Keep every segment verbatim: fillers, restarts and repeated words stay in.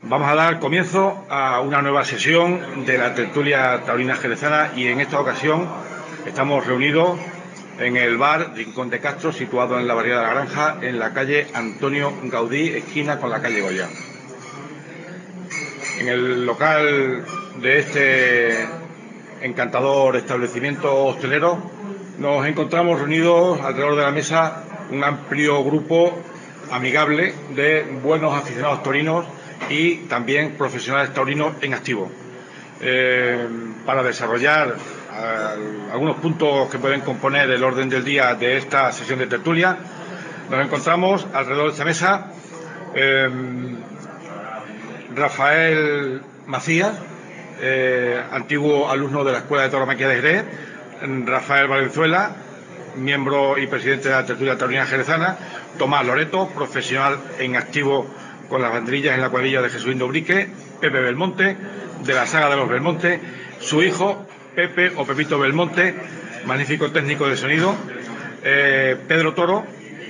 Vamos a dar comienzo a una nueva sesión de la tertulia taurina jerezana y en esta ocasión estamos reunidos en el bar Rincón de Castro, situado en la barriada de la Granja, en la calle Antonio Gaudí, esquina con la calle Goya. En el local de este encantador establecimiento hostelero nos encontramos reunidos alrededor de la mesa un amplio grupo amigable de buenos aficionados taurinos y también profesionales taurinos en activo, eh, para desarrollar eh, algunos puntos que pueden componer el orden del día de esta sesión de tertulia. Nos encontramos alrededor de esta mesa eh, Rafael Macías, eh, antiguo alumno de la Escuela de Tauromaquia de Jerez; Rafael Valenzuela, miembro y presidente de la tertulia taurina jerezana; Tomás Loreto, profesional en activo con las banderillas en la cuadrilla de Jesuíno Ubrique; Pepe Belmonte, de la saga de los Belmonte; su hijo Pepe o Pepito Belmonte, magnífico técnico de sonido; eh, Pedro Toro,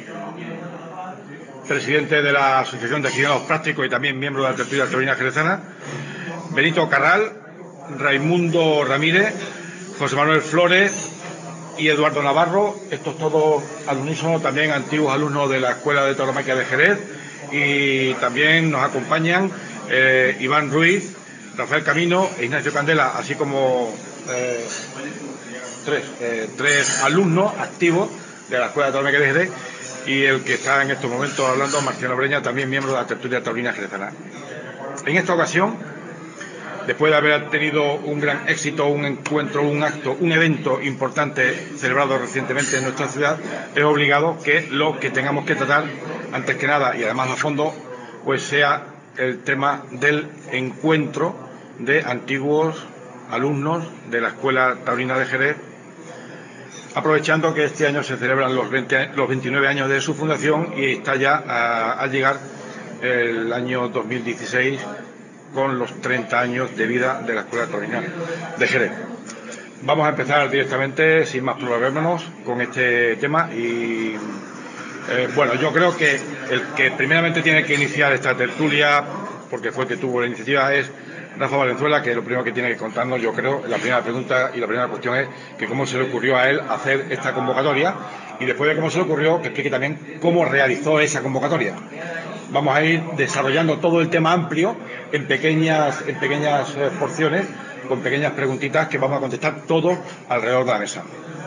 presidente de la Asociación de Aficionados Prácticos y también miembro de la tertulia taurina jerezana; Benito Carral, Raimundo Ramírez, José Manuel Flores y Eduardo Navarro, estos todos al unísono, también antiguos alumnos de la Escuela de Tauromaquia de Jerez. Y también nos acompañan eh, Iván Ruiz, Rafael Camino e Ignacio Candela, así como eh, tres, eh, tres alumnos activos de la Escuela de Tauromaquia de Jerez, y el que está en estos momentos hablando, Marciano Breña, también miembro de la tertulia taurina jerezana. En esta ocasión, después de haber tenido un gran éxito, un encuentro, un acto, un evento importante celebrado recientemente en nuestra ciudad, es obligado que lo que tengamos que tratar, antes que nada y además a fondo, pues sea el tema del encuentro de antiguos alumnos de la Escuela Taurina de Jerez, aprovechando que este año se celebran los, veinte, los veintinueve años de su fundación y está ya a, a llegar el año dos mil dieciséis con los treinta años de vida de la Escuela Taurina de Jerez. Vamos a empezar directamente, sin más problemas, con este tema y eh, bueno, yo creo que el que primeramente tiene que iniciar esta tertulia, porque fue el que tuvo la iniciativa, es Rafa Valenzuela, que lo primero que tiene que contarnos, yo creo, la primera pregunta y la primera cuestión es que cómo se le ocurrió a él hacer esta convocatoria, y después de cómo se le ocurrió, que explique también cómo realizó esa convocatoria. Vamos a ir desarrollando todo el tema amplio en pequeñas, en pequeñas eh, porciones, con pequeñas preguntitas que vamos a contestar todos alrededor de la mesa.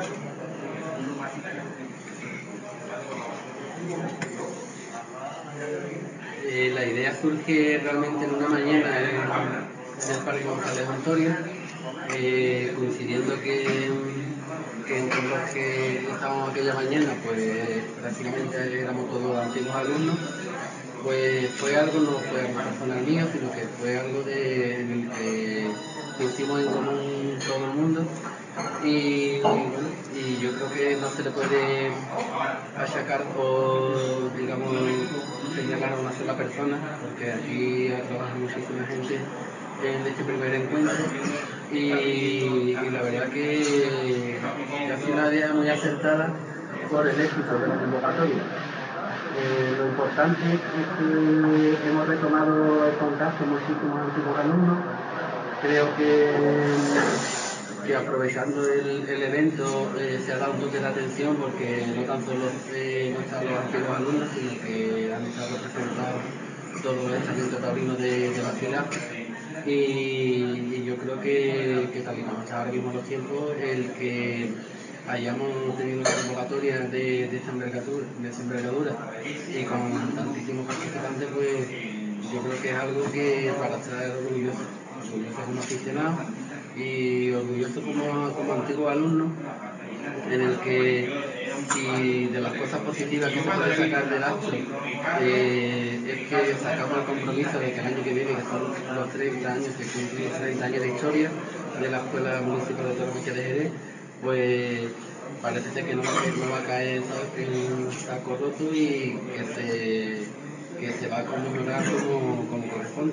Eh, la idea surge realmente en una mañana en, en el Parque González Antonio, eh, coincidiendo que, que entre los que estábamos aquella mañana, pues prácticamente éramos todos antiguos alumnos. Pues fue algo, no fue algo personal mío, sino que fue algo de, en el que pusimos en común todo el mundo, y, y yo creo que no se le puede achacar o, digamos, señalar a una sola persona, porque aquí ha trabajado muchísima gente en este primer encuentro, y, y la verdad que ha sido una idea muy acertada por el éxito de la convocatoria. Eh, lo importante es que hemos retomado el contacto con muchísimos antiguos alumnos. Creo que, que aprovechando el, el evento eh, se ha dado un toque de atención, porque no tan solo eh, no están los antiguos alumnos, sino que han estado representados todo el estamento taurino de, de la ciudad. Y, y yo creo que, que tal y como está ahora mismo los tiempos, el que hayamos tenido una convocatoria de, de, esta envergadura, de esta envergadura y con tantísimos participantes, pues yo creo que es algo que para estar orgulloso, orgulloso como aficionado y orgulloso como, como antiguo alumno, en el que si de las cosas positivas que se puede sacar del acto eh, es que sacamos el compromiso de que el año que viene, que son los treinta años, que cumplen treinta años de historia de la Escuela Municipal de Tauromaquia de Jerez, pues parece ser que no, no va a caer en un saco roto y que se, que se va a conmemorar como, como corresponde.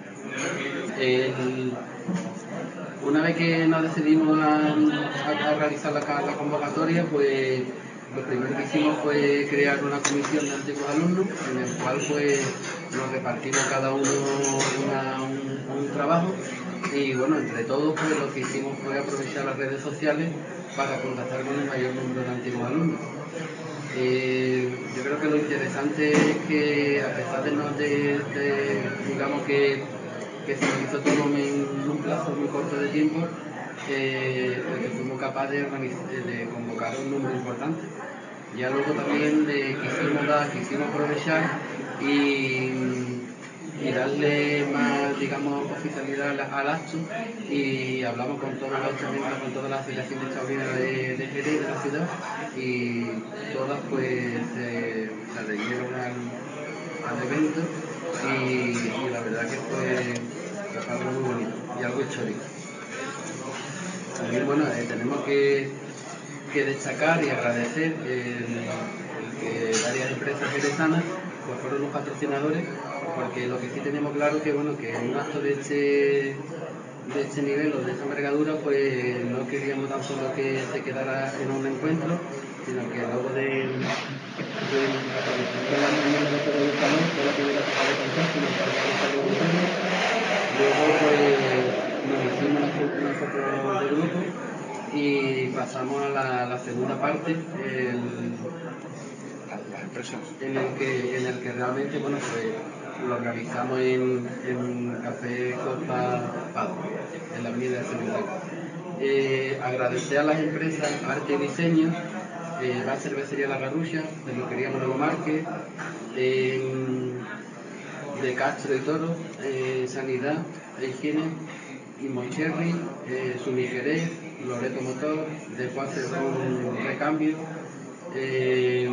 El, una vez que nos decidimos a, a, a realizar la, la convocatoria, pues lo primero que hicimos fue crear una comisión de antiguos alumnos, en el cual pues nos repartimos cada uno una, un, un trabajo y bueno, entre todos pues lo que hicimos fue aprovechar las redes sociales para contactar con el mayor número de antiguos alumnos. Eh, yo creo que lo interesante es que a pesar de, no de, de digamos que, que se hizo todo en un plazo muy corto de tiempo, eh, que fuimos capaces de, de convocar un número importante. Ya luego también le quisimos dar, quisimos aprovechar y, y darle más, digamos, oficialidad al, al acto, y hablamos con todos los estamentos, con todas las asociaciones extraordinarias de, de Jerez, de la ciudad, y todas pues se, se adhirieron al, al evento y, y la verdad que fue, fue algo muy bonito y algo histórico. También bueno, eh, tenemos que, que destacar y agradecer eh, el, el que varias empresas jerezanas pues fueron los patrocinadores, porque lo que sí tenemos claro que bueno, que en un acto de este de este nivel o de esta envergadura pues no queríamos tan solo que se quedara en un encuentro, sino que luego de, de la aparición de la reunión de todo el salón, fue la primera toma de contacto, nos encargamos de reunirnos, luego pues nos hicimos una foto de grupo y pasamos a la, la segunda parte, el, las empresas. En el que, en el que realmente, bueno, pues lo organizamos en, en Café Copa Pado, en la avenida de Cementerio. Eh, agradecer a las empresas Arte y Diseño, eh, la cervecería La Garrucha, de Loquería Manolo Márquez, eh, de Castro y Toro, eh, Sanidad e Higiene, y Moncherry, eh, Sumijerez, Loreto Motor, después un recambio, eh,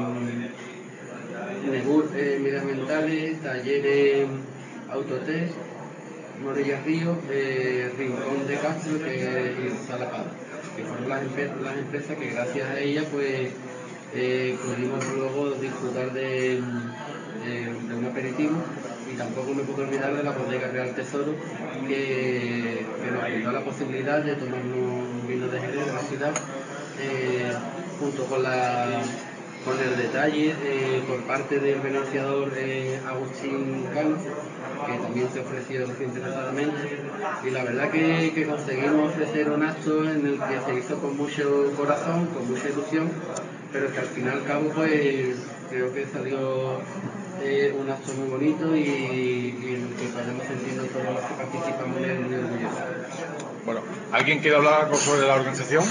Nebur eh, medioambientales, talleres Autotest, Morella Río, eh, Rincón de Castro que, y Salapado, que fueron las, las empresas que gracias a ellas pues eh, pudimos luego disfrutar de, de, de un aperitivo, y tampoco me puedo olvidar de la bodega Real Tesoro que, que nos brindó la posibilidad de tomarnos un vino de Jerez de la ciudad, eh, junto con la con el detalle eh, por parte del financiador eh, Agustín Cano, que también se ofreció desinteresadamente, y la verdad que, que conseguimos ofrecer un acto en el que se hizo con mucho corazón, con mucha ilusión, pero que al fin y al cabo pues creo que salió eh, un acto muy bonito y, y en el que podemos sentirnos todos los que participamos en el, en el orgulloso. Bueno, ¿alguien quiere hablar algo sobre la organización?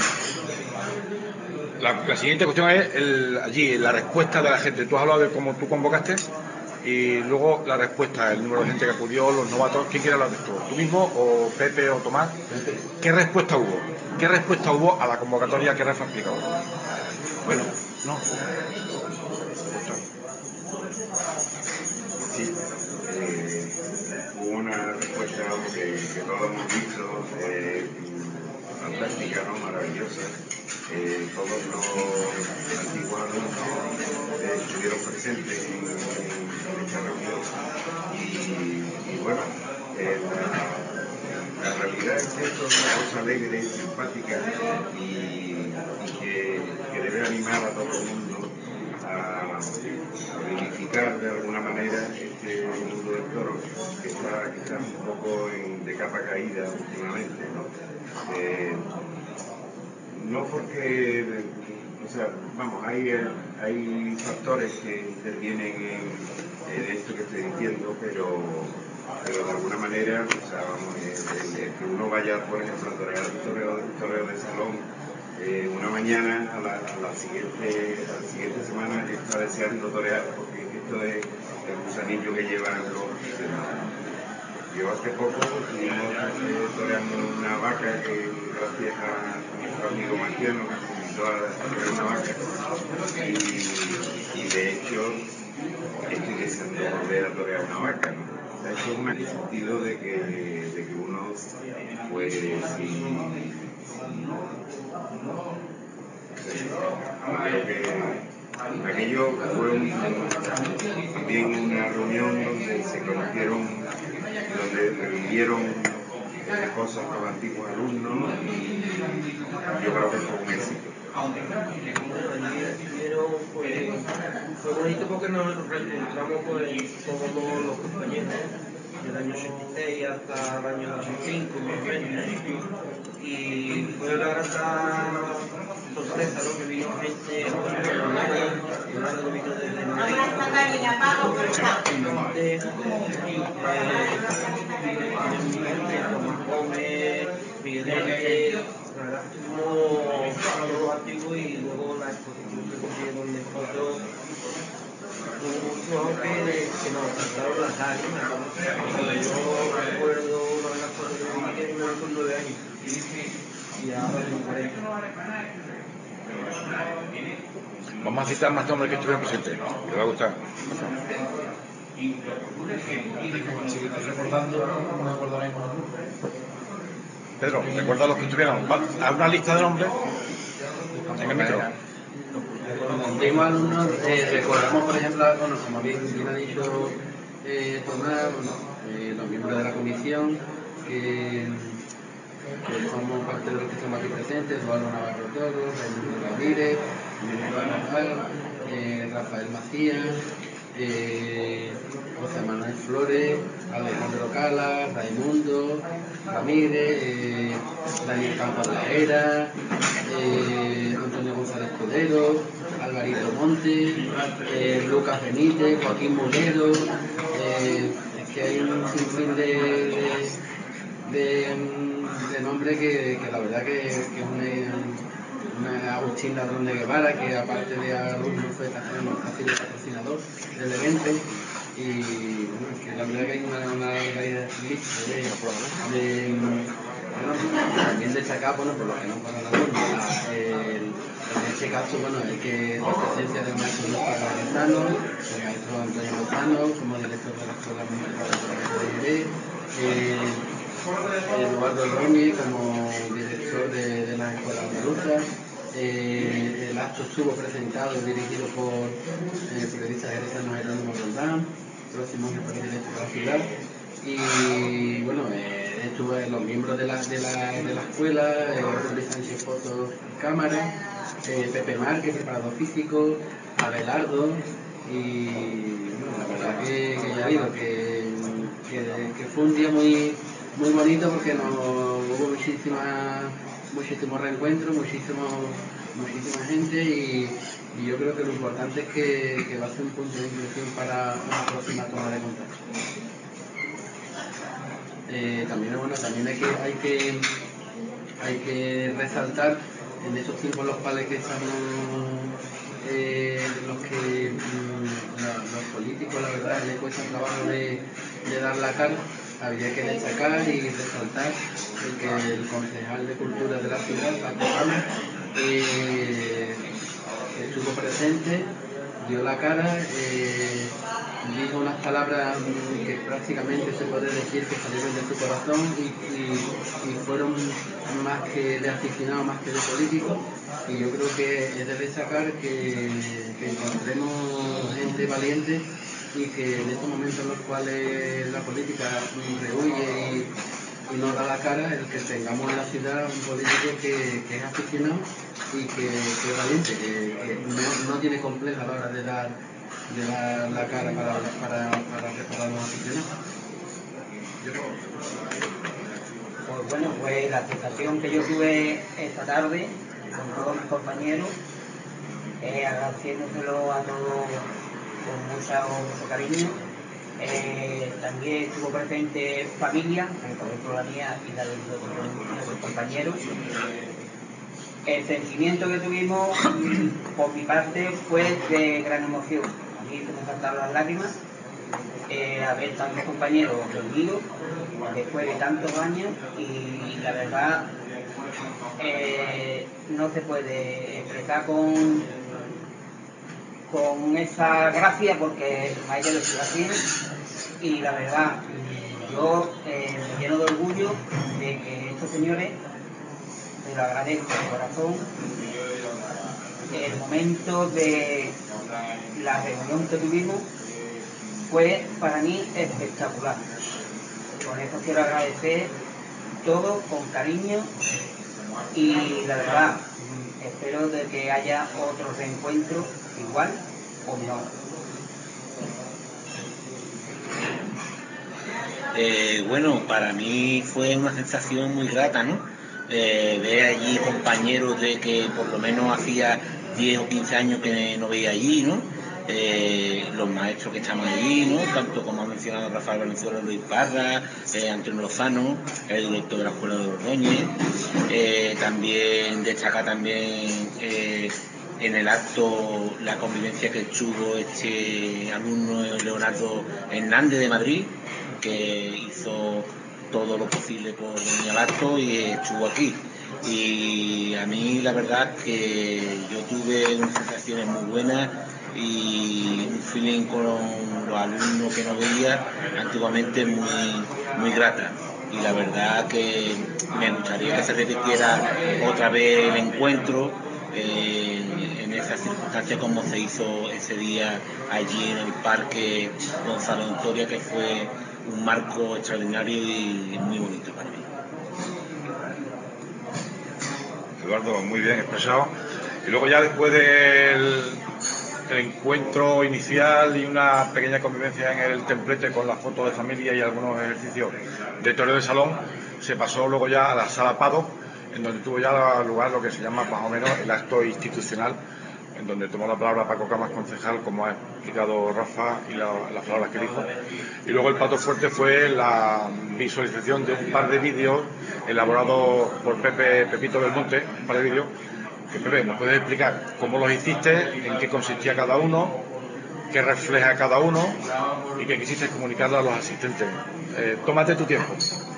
La, la siguiente cuestión es el, allí la respuesta de la gente. Tú has hablado de cómo tú convocaste y luego la respuesta, el número de gente que acudió, los novatos. ¿Quién quiere hablar de esto? ¿Tú mismo o Pepe o Tomás? ¿Qué respuesta hubo? ¿Qué respuesta hubo a la convocatoria que Rafa ha explicado? Bueno, no. Sí, eh, hubo una respuesta que, que todos hemos visto, eh, fantástica, ¿no? Maravillosa. Eh, todos los antiguos alumnos eh, estuvieron presentes en, en esta reunión y, y bueno, eh, la, la realidad es que esto es una cosa alegre, simpática y, y que, que debe animar a todo el mundo a, a vivificar de alguna manera este mundo del toro que está, que está un poco en, de capa caída últimamente, ¿no? Eh, No porque, o sea, vamos, hay, hay factores que intervienen en, en esto que estoy diciendo, pero, pero de alguna manera, o sea, vamos, el, el que uno vaya, por ejemplo, a torear un toreo, toreo de salón, eh, una mañana, a la, a la siguiente, a la siguiente semana está deseando torear, porque esto es el gusanillo que llevan los aficionados. Yo hace poco estuvimos eh, toreando una vaca que gracias a nuestro amigo Marciano nos invitó a torear una vaca y, y de hecho estoy deseando volver a torear una vaca, ¿no? O sea, eso es un sentido de que, de que uno pues si, creo que aquello fue un, también una reunión donde se conocieron, donde revivieron cosas con antiguos alumnos y yo creo que fue un éxito. Primero fue, fue bonito porque nos reencontramos pues, todos los compañeros del año ochenta y seis hasta el año ochenta y cinco más o menos, y fue una gran sorpresa, ¿no? Que vino gente nueva, que vino desde Tomás Gómez, Miguel Ángel, la verdad que estuvimos todos activos, y luego la exposición que consiguieron de fotos tuvo mucho auge que nos saltaron las lágrimas. Yo recuerdo una de las fotos que vi que era con nueve años y ahora tengo cuarenta. Vamos a citar más nombres que estuvieron presentes, que le va a gustar. Si estás recordando, no me acuerdo ahora mismo. Pedro, recuerda los que estuvieron. ¿Hay una lista de nombres? En el micro. Mismos alumnos, eh, recordamos, por ejemplo, bueno, como bien, bien ha dicho eh, Tomás, bueno, eh, los miembros de la comisión, que, que somos parte de los que estamos aquí presentes: Eduardo Navarro Toro, Raimundo Ramírez, eh, Rafael Macías, eh, José Manuel Flores, Alejandro Cala, Raimundo Ramírez, eh, Daniel Campos de la Era, eh, Antonio González Codero, Alvarito Monte, eh, Lucas Benítez, Joaquín Molero. Eh, es que hay un sinfín de, de, de, de nombres que, que la verdad que, que es una, una Agustín Ladrón de Guevara, que aparte de alumno fue también casi el patrocinador del evento. Y bueno, es que la verdad que hay una, una lista de, de, bueno, también destacar, bueno, por lo que no para la norma, el, en este caso, bueno, es que la presencia del maestro Luis Pagano, el maestro Antonio Lozano como director de la Escuela Municipal de Jerez, eh, Eduardo Romi como director de, de la Escuela Andaluza. Eh, el acto estuvo presentado y dirigido por el eh, periodista jerezanos Jerónimo Roldán, próximo presidente de la ciudad. Y bueno, eh, estuve los miembros de la, de la, de la escuela, eh, Luis Sánchez Fotos y Cámara, eh, Pepe Márquez, preparador físico, Abelardo, y bueno, la verdad que, que ya digo que, que, que fue un día muy, muy bonito porque no, hubo muchísima, muchísimos reencuentros, muchísimo, muchísima gente, y, y yo creo que lo importante es que, que va a ser un punto de inflexión para una próxima toma de contacto. Eh, también bueno, también hay que, hay que hay que resaltar en estos tiempos los cuales que estamos eh, los que mm, la, los políticos, la verdad, les cuesta trabajo de, de dar la cara. Habría que destacar y resaltar el que el concejal de Cultura de la ciudad, Paco Ramos, eh, estuvo presente, dio la cara, eh, dijo unas palabras que prácticamente se puede decir que salieron de su corazón y, y, y fueron más que de aficionado, más que de político. Y yo creo que es de destacar que, que encontremos gente valiente y que en estos momentos en los cuales la política rehuye y, y no da la cara, el que tengamos en la ciudad un político que, que es aficionado y que, que es valiente, que, que no, no tiene complejo a la hora de dar, de dar la cara para, para, para reparar los aficionados. Pues bueno, pues la sensación que yo tuve esta tarde con todos mis compañeros, eh, agradeciéndoselo a todos con mucha, mucho cariño. Eh, también estuvo presente familia, por ejemplo la mía y la de nuestros compañeros. El sentimiento que tuvimos por mi parte fue de gran emoción. A mí se me saltaron las lágrimas, eh, a ver tantos compañeros reunidos después de tantos años, y la verdad eh, no se puede expresar con, con esa gracia porque a ellos les así. Y la verdad, yo eh, me lleno de orgullo de que estos señores, te lo agradezco de corazón, el momento de la reunión que tuvimos fue para mí espectacular. Con eso quiero agradecer todo con cariño, y la verdad, espero de que haya otro reencuentro igual o mejor. Eh, bueno, para mí fue una sensación muy grata, ¿no? Eh, ver allí compañeros de que por lo menos hacía diez o quince años que no veía allí, ¿no? Eh, los maestros que estaban allí, ¿no? Tanto como ha mencionado Rafael Valenzuela, Luis Parra, eh, Antonio Lozano, el director de la Escuela de Ordóñez. Eh, también destaca también eh, en el acto la convivencia que tuvo este alumno Leonardo Hernández de Madrid, que hizo todo lo posible por venir al acto y estuvo aquí. Y a mí la verdad que yo tuve unas sensaciones muy buenas y un feeling con los alumnos que no veía antiguamente muy, muy grata. Y la verdad que me gustaría que se repitiera otra vez el encuentro eh, en esas circunstancias como se hizo ese día allí en el Parque Gonzalo Ontoria, que fue un marco extraordinario y muy bonito para mí. Eduardo, muy bien expresado. Y luego ya después del el encuentro inicial y una pequeña convivencia en el templete con las fotos de familia y algunos ejercicios de toreo de salón, se pasó luego ya a la sala Pado, en donde tuvo ya lugar lo que se llama más o menos el acto institucional, en donde tomó la palabra Paco Camas, concejal, como ha explicado Rafa, y la, las palabras que dijo. Y luego el plato fuerte fue la visualización de un par de vídeos elaborados por Pepe Pepito Belmonte, un par de vídeos. Que, Pepe, ¿nos puedes explicar cómo los hiciste, en qué consistía cada uno, qué refleja cada uno y qué quisiste comunicarle a los asistentes? Eh, tómate tu tiempo.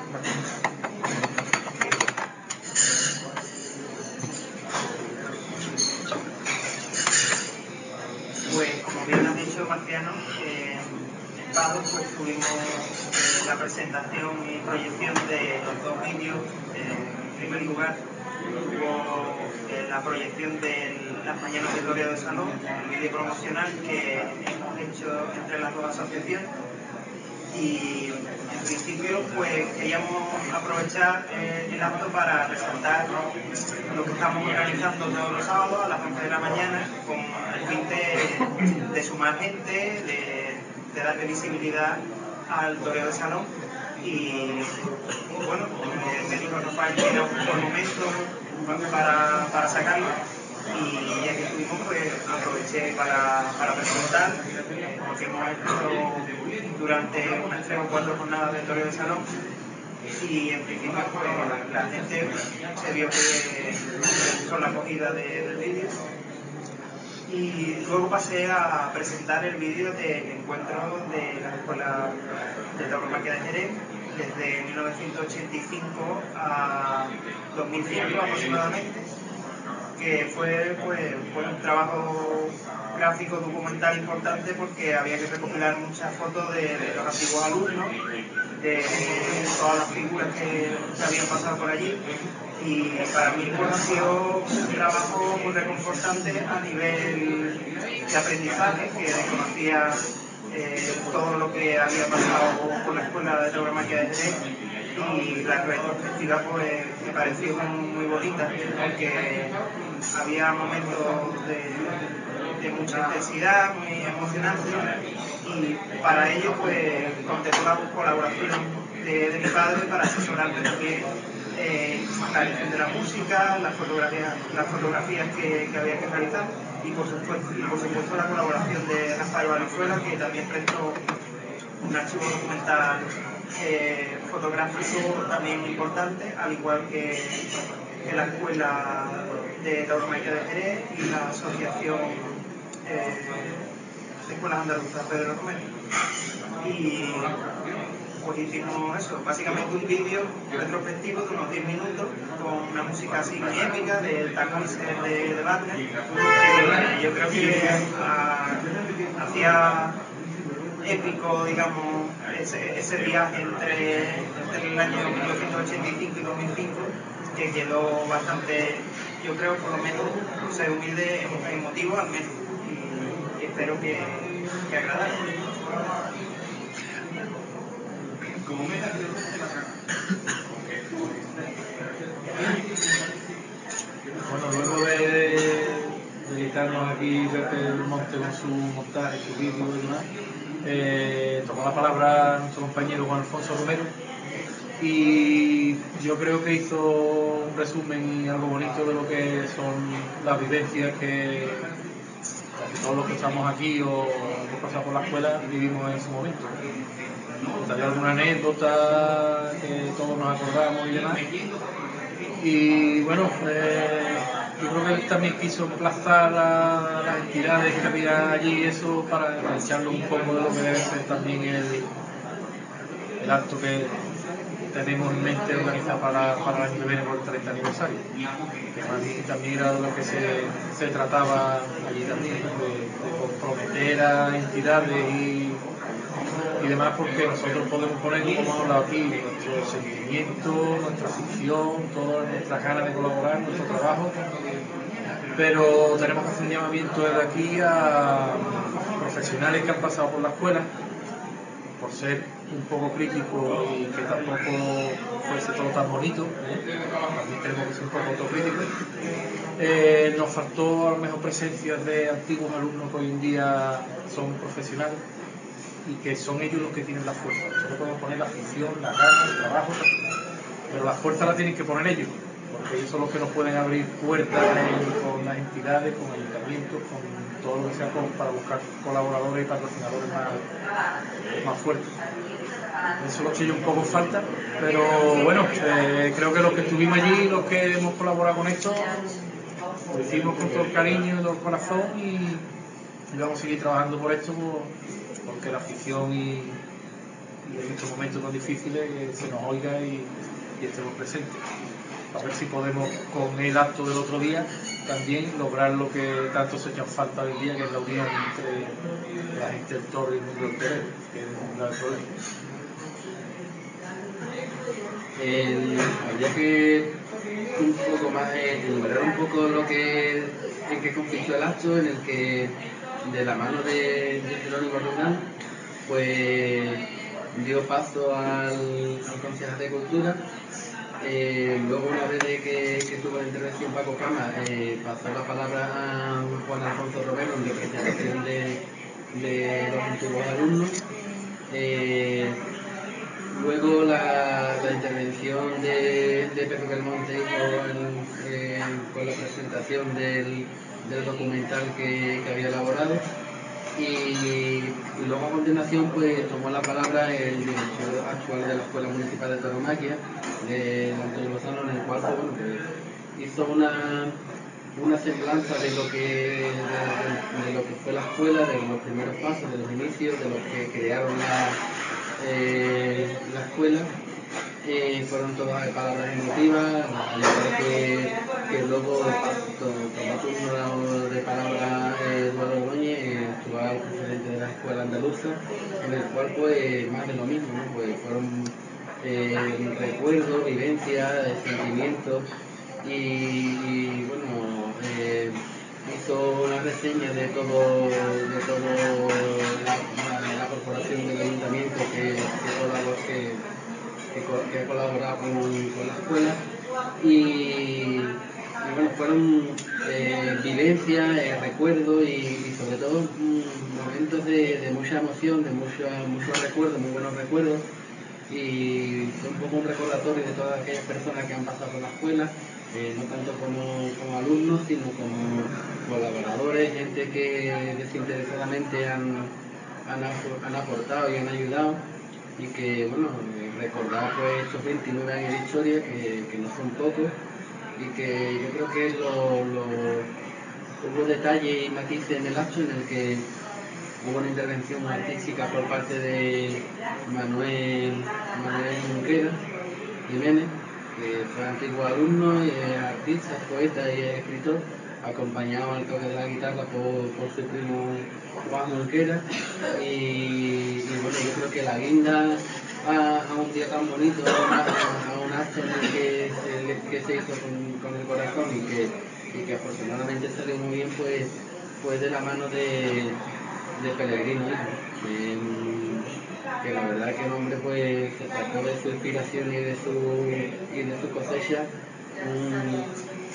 Pues como bien has dicho, Marciano, eh, en Pado pues tuvimos eh, la presentación y proyección de los dos vídeos. Eh, en primer lugar hubo eh, la proyección de las mañanas de Toreo de Salón, el vídeo promocional que hemos hecho entre las dos asociaciones. Y en principio pues queríamos aprovechar eh, el acto para resaltar lo que estamos organizando todos los sábados a las once de la mañana, con el fin de, de sumar gente, de, de darle visibilidad al toreo de salón. Y bueno, eh, me dijo Rafael que era un buen momento para, para sacarlo, y ya que estuvimos pues aproveché para, para presentar lo que hemos hecho durante unas tres o cuatro jornadas de toreo de salón. Y en principio pues la gente se vio que con la acogida de, del vídeo. Y luego pasé a presentar el vídeo del encuentro de la Escuela de Tauromaquia de Jerez desde mil novecientos ochenta y cinco a dos mil cinco aproximadamente, que fue pues, pues un trabajo gráfico documental importante, porque había que recopilar muchas fotos de, de los antiguos alumnos, de todas las figuras que, que habían pasado por allí. Y para mí pues, ha sido un trabajo muy reconfortante a nivel de aprendizaje, que desconocía eh, todo lo que había pasado por la Escuela de Tauromaquia de Jerez, y la retrospectiva pues me pareció muy, muy bonita, porque había momentos de, de mucha intensidad, muy emocionantes, y para ello pues conté con la colaboración de, de mi padre para asesorarme también eh, la elección de la música, las fotografías, las fotografías que, que había que realizar, y por supuesto, y por supuesto la colaboración de Rafael Valenzuela, que también prestó un archivo documental eh, fotográfico también importante, al igual que, que la Escuela de Tauromaquia de Jerez y la Asociación eh, de Escuelas Andaluzas Pedro Romero. Y pues hicimos eso, básicamente un vídeo retrospectivo de unos diez minutos con una música así muy épica del Tannhäuser de, de Wagner, que yo creo que uh, hacía épico, digamos, ese, ese viaje entre, entre el año mil novecientos ochenta y cinco y dos mil cinco, que quedó bastante, yo creo, por lo menos, ser humilde, emotivo al menos, y, y espero que, que agradara. Bueno, luego de David Belmonte con su montaje, su vídeo y demás, eh, tomó la palabra nuestro compañero Juan Alfonso Romero y yo creo que hizo un resumen y algo bonito de lo que son las vivencias que casi todos los que estamos aquí o hemos pasado por la escuela vivimos en ese momento. Contaría alguna anécdota que todos nos acordamos y demás. Y bueno, eh, yo creo que él también quiso emplazar a las entidades que había allí eso para echarle un poco de lo que debe ser también el, el acto que tenemos en mente organizar para, para el año que viene por el treinta aniversario. Que también era de lo que se, se trataba allí también, de, de comprometer a entidades y, y demás, porque nosotros podemos poner, como hemos hablado aquí, nuestro sentimiento, nuestra afición, todas nuestras ganas de colaborar, nuestro trabajo, pero tenemos que hacer un llamamiento desde aquí a profesionales que han pasado por la escuela, por ser un poco crítico y que tampoco fuese todo tan bonito, ¿eh? También tenemos que ser un poco autocríticos. Eh, nos faltó a lo mejor presencia de antiguos alumnos que hoy en día son profesionales y que son ellos los que tienen la fuerza. Nosotros podemos poner la afición, la gana, el trabajo, pero la fuerza la tienen que poner ellos, porque ellos son los que nos pueden abrir puertas en, con las entidades, con ayuntamientos, con todo lo que sea con, para buscar colaboradores y patrocinadores más, más fuertes. Eso lo he hecho yo un poco falta, pero bueno, eh, creo que los que estuvimos allí, los que hemos colaborado con esto, lo hicimos con todo el cariño y todo el corazón y, y vamos a seguir trabajando por esto, por, porque la afición y, y en estos momentos tan difíciles eh, se nos oiga y, y estemos presentes. A ver si podemos con el acto del otro día también lograr lo que tanto se echa falta hoy día, que es la unión entre la gente del Toro y el mundo del torero, que es un gran problema. Eh, habría que un poco más eh, enumerar un poco lo que en qué consistió el acto, en el que de la mano de, de Jerónimo Roldán pues dio paso al, al concejal de Cultura. Eh, luego, una vez de que, que tuvo la intervención Paco Cama, eh, pasó la palabra a Juan Alfonso Romero en representación de, de los antiguos alumnos. Eh, luego la, la intervención de, de Pedro Belmonte con, eh, con la presentación del, del documental que, que había elaborado. Y, y luego a continuación pues tomó la palabra el director actual de la Escuela Municipal de Tauromaquia, de Antonio Lozano, en el cual pues, bueno, pues, hizo una, una semblanza de lo, que, de, de lo que fue la escuela, de los primeros pasos, de los inicios, de los que crearon la, eh, la escuela. Eh, fueron todas palabras emotivas, al igual que, que luego tomó turno de palabra eh, Eduardo Ordóñez, eh, actual presidente de la Escuela Andaluza, en el cual pues más de lo mismo, ¿no? Pues fueron eh, recuerdos, vivencias, eh, sentimientos y, y bueno, eh, hizo una reseña de todo, de todo la, la corporación del ayuntamiento que, que colaboró, que, que, que ha colaborado con, con la escuela y, y bueno, fueron eh, vivencias, eh, recuerdos y, y sobre todo mm, momentos de, de mucha emoción, de mucho, muchos recuerdos, muy buenos recuerdos y fue un poco un recordatorio de todas aquellas personas que han pasado por la escuela, eh, no tanto como, como alumnos sino como colaboradores, gente que desinteresadamente han, han, han aportado y han ayudado. Y que, bueno, recordar pues estos veintinueve años de historia, que, que no son pocos, y que yo creo que lo, lo, hubo detalles y matices en el acto en el que hubo una intervención artística por parte de Manuel, Manuel Junquera Jiménez, que fue antiguo alumno, y es artista, poeta y es escritor, acompañado al toque de la guitarra por, por su primo Juan Junquera y, y bueno, yo creo que la guinda a, a un día tan bonito, a, una, a un acto en el que se, que se hizo con, con el corazón y que, y que afortunadamente salió muy bien, pues, pues de la mano de, de Pellegrino, que, que la verdad que el hombre pues se sacó de su inspiración y de su, y de su cosecha un,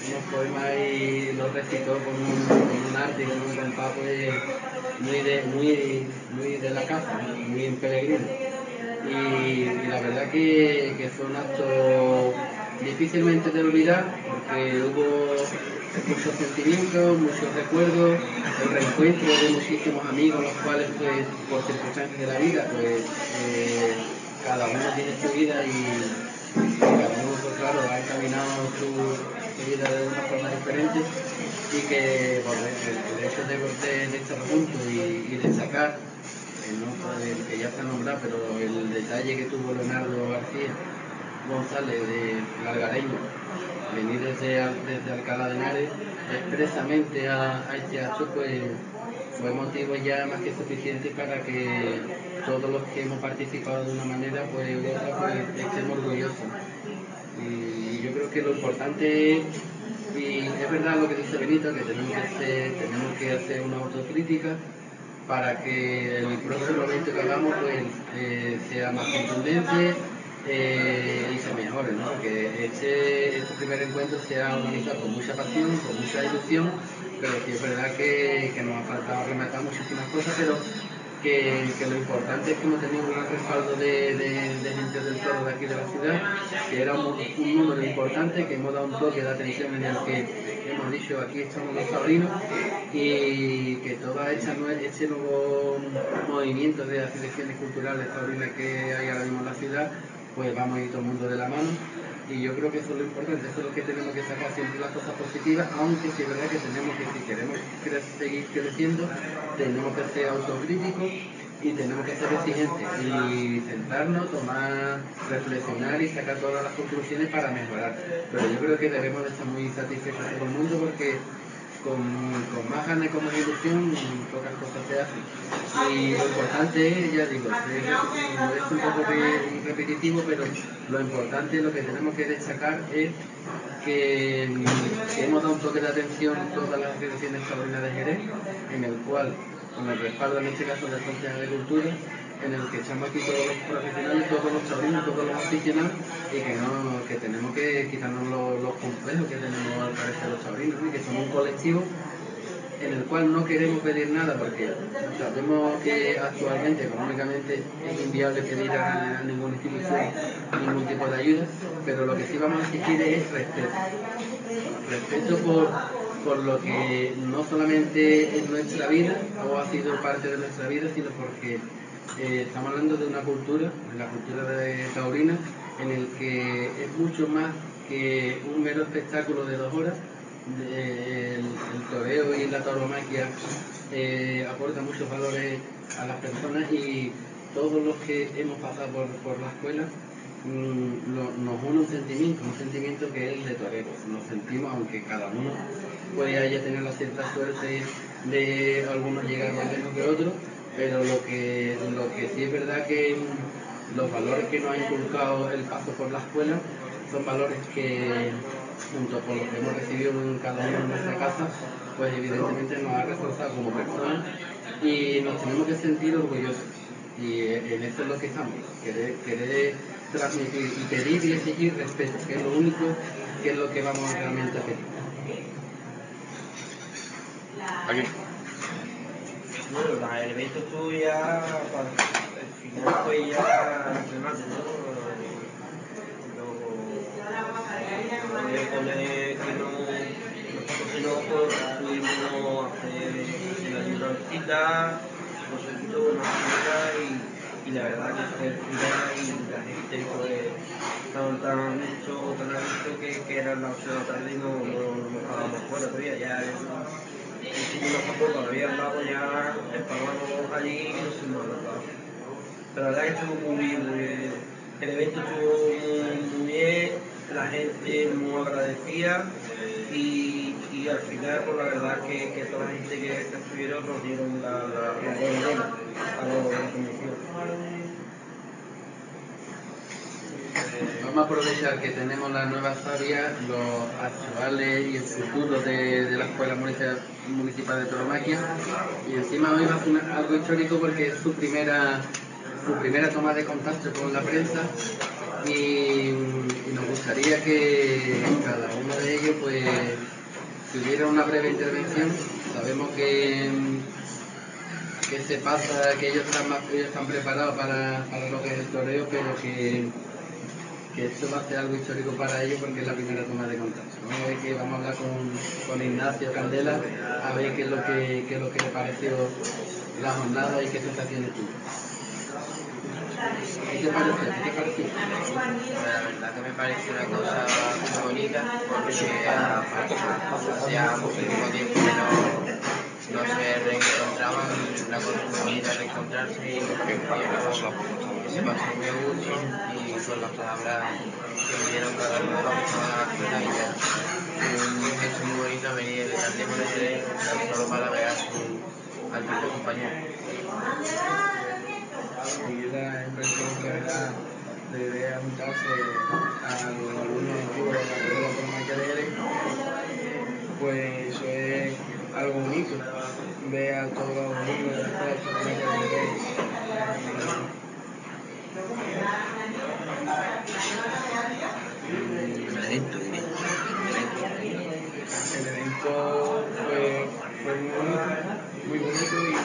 unos poemas y los recitó con un, con un arte y con un compás pues, muy, de, muy, muy de la casa, ¿no? Muy en peregrino. Y, y la verdad que, que fue un acto difícilmente de olvidar porque hubo muchos sentimientos, muchos recuerdos, el reencuentro de muchísimos amigos, los cuales pues por circunstancias de la vida pues eh, cada uno tiene su vida y, y cada uno pues claro ha encaminado su, su vida de una forma diferente y que bueno, el, el hecho de, de, de estar juntos y, y destacar el, ¿no? el que ya está nombrado, pero el detalle que tuvo Leonardo García González de Algareño, venir desde, desde Alcalá de Henares expresamente a, a este acto, pues fue motivo ya más que suficiente para que todos los que hemos participado de una manera, pues u otra, pues estemos orgullosos. Y yo creo que lo importante es, y es verdad lo que dice Benito, que tenemos que hacer, tenemos que hacer una autocrítica para que el próximo evento que hagamos pues, eh, sea más contundente eh, y se mejore, ¿no? Que este, este primer encuentro sea organizado con mucha pasión, con mucha ilusión, pero sí es verdad que, que nos ha faltado rematar muchísimas cosas, pero que, que lo importante es que hemos tenido un gran respaldo de, de, de gente del toro de aquí de la ciudad, que era un, un número importante, que hemos dado un toque de atención en el que hemos dicho aquí estamos los taurinos y que todo este nuevo movimiento de asociaciones culturales taurinas que hay ahora mismo en la ciudad, pues vamos a ir todo el mundo de la mano y yo creo que eso es lo importante, eso es lo que tenemos que sacar siempre las cosas positivas, aunque sí es verdad que tenemos que, si queremos cre seguir creciendo, tenemos que ser autocríticos y tenemos que ser exigentes y sentarnos, tomar, reflexionar y sacar todas las conclusiones para mejorar. Pero yo creo que debemos de estar muy satisfechos todo el mundo porque con, con más ganas y con más ilusión pocas cosas se hacen. Y lo importante es, ya digo, es, es un poco repetitivo, pero lo importante, lo que tenemos que destacar es que, que hemos dado un toque de atención a todas las asociaciones taurinas de Jerez, en el cual, con el respaldo en este caso del Consejo de Cultura, en el que estamos aquí todos los profesionales, todos los taurinos, todos los aficionados, y que no que tenemos que quitarnos los, los complejos que tenemos al parecer los taurinos, ¿no? Y que somos un colectivo en el cual no queremos pedir nada porque sabemos que actualmente económicamente es inviable pedir a, a ninguna institución ningún tipo de ayuda, pero lo que sí vamos a exigir es respeto. Respeto por, por lo que no solamente es nuestra vida o ha sido parte de nuestra vida, sino porque eh, estamos hablando de una cultura, de la cultura de taurina, en el que es mucho más que un mero espectáculo de dos horas. El, el toreo y la tauromaquia eh, aporta muchos valores a las personas y todos los que hemos pasado por, por la escuela mmm, lo, nos une un sentimiento, un sentimiento que es el de torero. Nos sentimos, aunque cada uno puede haya tenido la cierta suerte de algunos llegar más lejos que otros, pero lo que, lo que sí es verdad que los valores que nos ha inculcado el paso por la escuela son valores que, junto con lo que hemos recibido en cada uno de nuestra casa, pues evidentemente nos ha reforzado como personas y nos tenemos que sentir orgullosos. Y en eso es lo que estamos, querer, querer transmitir y pedir y exigir respeto, que es lo único que es lo que vamos realmente a pedir. Aquí. Bueno, el evento estuvo ya, al final fue ya remate, ¿no? Con el que no, nosotros que no pudimos hacer la librancita, nos quitó una manera y, y la verdad que fue primera y la gente pues estaban tan a gusto, tan a gusto que, que eran las ocho de la tarde y no, no, no nos estábamos fuera todavía, ya hicimos una foto, todavía andamos ya, estábamos allí y nos hicimos la foto. Pero la verdad que estuvo muy bien, muy bien. El evento estuvo muy, muy bien, la gente muy agradecida y, y al final, pues la verdad que, que toda la gente que, que estuvieron nos dieron la, la, la enhorabuena a los de la comisión. Vamos a aprovechar que tenemos la nueva sabia, los actuales y el futuro de, de la Escuela Municipal de Tauromaquia, y encima hoy va a ser algo histórico porque es su primera, su primera toma de contacto con la prensa y, y nos gustaría que cada uno de ellos pues tuviera una breve intervención. Sabemos que, que se pasa, que ellos están, más, ellos están preparados para, para lo que es el toreo, pero que, que esto va a ser algo histórico para ellos porque es la primera toma de contacto. Vamos a ver que vamos a hablar con, con Ignacio Candela a ver qué es lo que, qué es lo que le pareció la jornada y qué sensaciones tuvo. ¿Qué te pareció? ¿Qué te pareció? La verdad que me parece una cosa muy bonita porque hacía muchísimo tiempo que no, no se reencontraban y una cosa muy bonita reencontrarse y que se pasó muy a gusto y con las palabras que me dieron cada uno de los que estaban a la escuela y ya. Un gesto muy bonito venir de tan lejos de Jerez solo para ver a su antiguo compañero. Y la impresión que me da de juntarse a los alumnos antiguos de la escuela por Maquedere, pues eso es algo bonito, ver a todos los alumnos de la escuela por Maquedere. El evento, diría. El evento fue, fue muy bonito, muy bonito y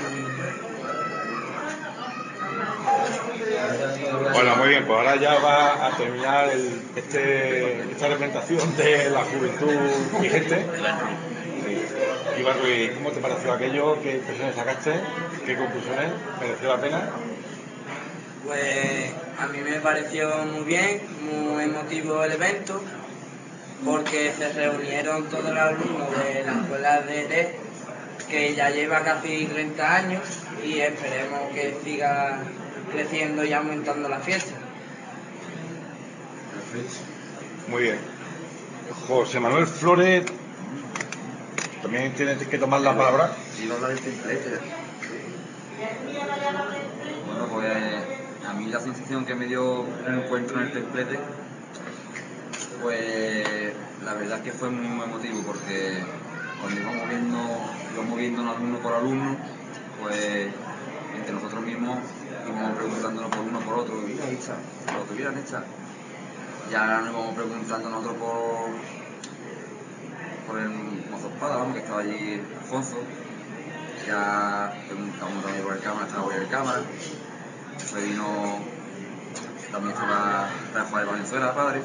Bueno, muy bien, pues ahora ya va a terminar el, este, esta representación de la juventud vigente. Iván Ruiz, ¿cómo te pareció aquello? ¿Qué impresiones sacaste? ¿Qué conclusiones? ¿Mereció la pena? Pues a mí me pareció muy bien, muy emotivo el evento, porque se reunieron todos los alumnos de la escuela de Jerez, que ya lleva casi treinta años, y esperemos que siga creciendo y aumentando la fiesta. Muy bien. José Manuel Flores, también tienes que tomar la palabra. Iba a hablar del templete. Bueno, pues a mí la sensación que me dio el encuentro en el templete, pues la verdad es que fue muy, muy emotivo, porque cuando íbamos viendo, íbamos viéndonos alumno por alumno, pues entre nosotros mismos íbamos preguntándonos por uno por otro, mira esta, lo que hubieran hecha. Ya nos íbamos preguntando nosotros por, por el mozo espada, vamos, que estaba allí Alfonso. Ya preguntamos también por el cámara, estaba por el cámara. Después vino, también estaba Rafael Valenzuela, padre.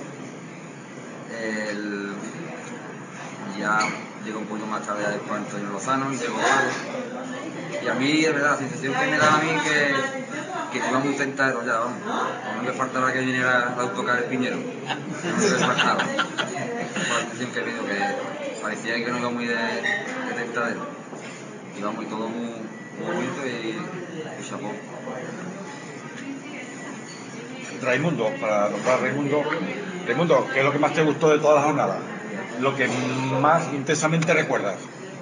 El, ya llegó un poquito más tarde ya después Antonio Lozano, llegó Pablo. Y a mí, de verdad, la sensación que me daba a mí que, que se iba muy tentado ya, vamos. No le faltaba que viniera a autocar el Piñero. No le faltaba. Fue la sensación que me dio, que parecía que no iba muy de, de tentadero. Y vamos, y todo muy, muy bonito y, y chapó. Raimundo, para nombrar a Raimundo. Raimundo, ¿qué es lo que más te gustó de toda la jornada? Lo que más intensamente recuerdas.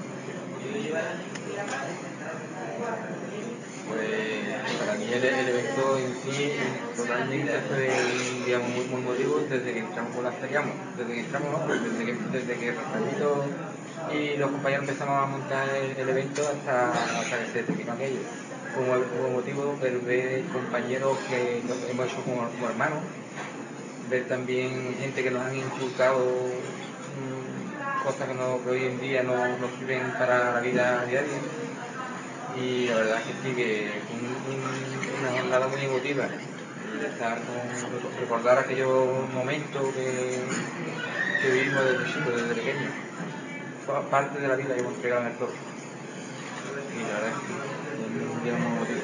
Pues para mí el, el evento en sí totalmente fue un día muy, muy emotivo desde que entramos por la feria, desde que entramos, no, pues desde que, desde que Rafaelito y los compañeros empezamos a montar el, el evento hasta, hasta que se terminó aquello. Fue muy, muy emotivo ver, ver compañeros que hemos hecho como, como hermanos, ver también gente que nos han inculcado mmm, cosas que, no, que hoy en día no nos sirven para la vida diaria. Y la verdad es que sí, que fue un, un, una jornada muy emotiva, de estar con, recordar aquellos momentos que, que vivimos desde chico, desde pequeño. Fue parte de la vida que hemos entregado en el toro. Y la verdad es que fue un día muy emotivo.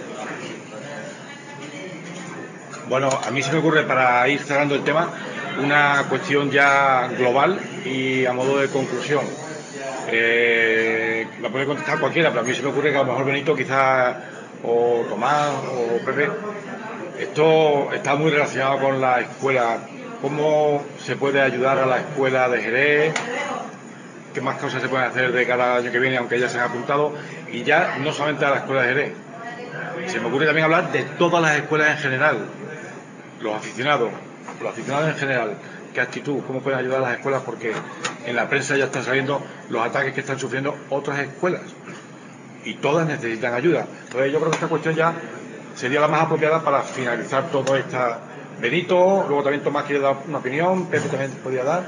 Bueno, a mí se me ocurre, para ir cerrando el tema, una cuestión ya global y a modo de conclusión. Eh, la puede contestar cualquiera, pero a mí se me ocurre que a lo mejor Benito, quizás, o Tomás, o Pepe, esto está muy relacionado con la escuela. ¿Cómo se puede ayudar a la escuela de Jerez? ¿Qué más cosas se pueden hacer de cada año que viene, aunque ya se han apuntado? Y ya no solamente a la escuela de Jerez. Se me ocurre también hablar de todas las escuelas en general. Los aficionados, los aficionados en general. ¿Qué actitud? ¿Cómo pueden ayudar a las escuelas? Porque en la prensa ya están saliendo los ataques que están sufriendo otras escuelas. Y todas necesitan ayuda. Entonces yo creo que esta cuestión ya sería la más apropiada para finalizar toda esta Benito, luego también Tomás quiere dar una opinión, Pepe también podría dar.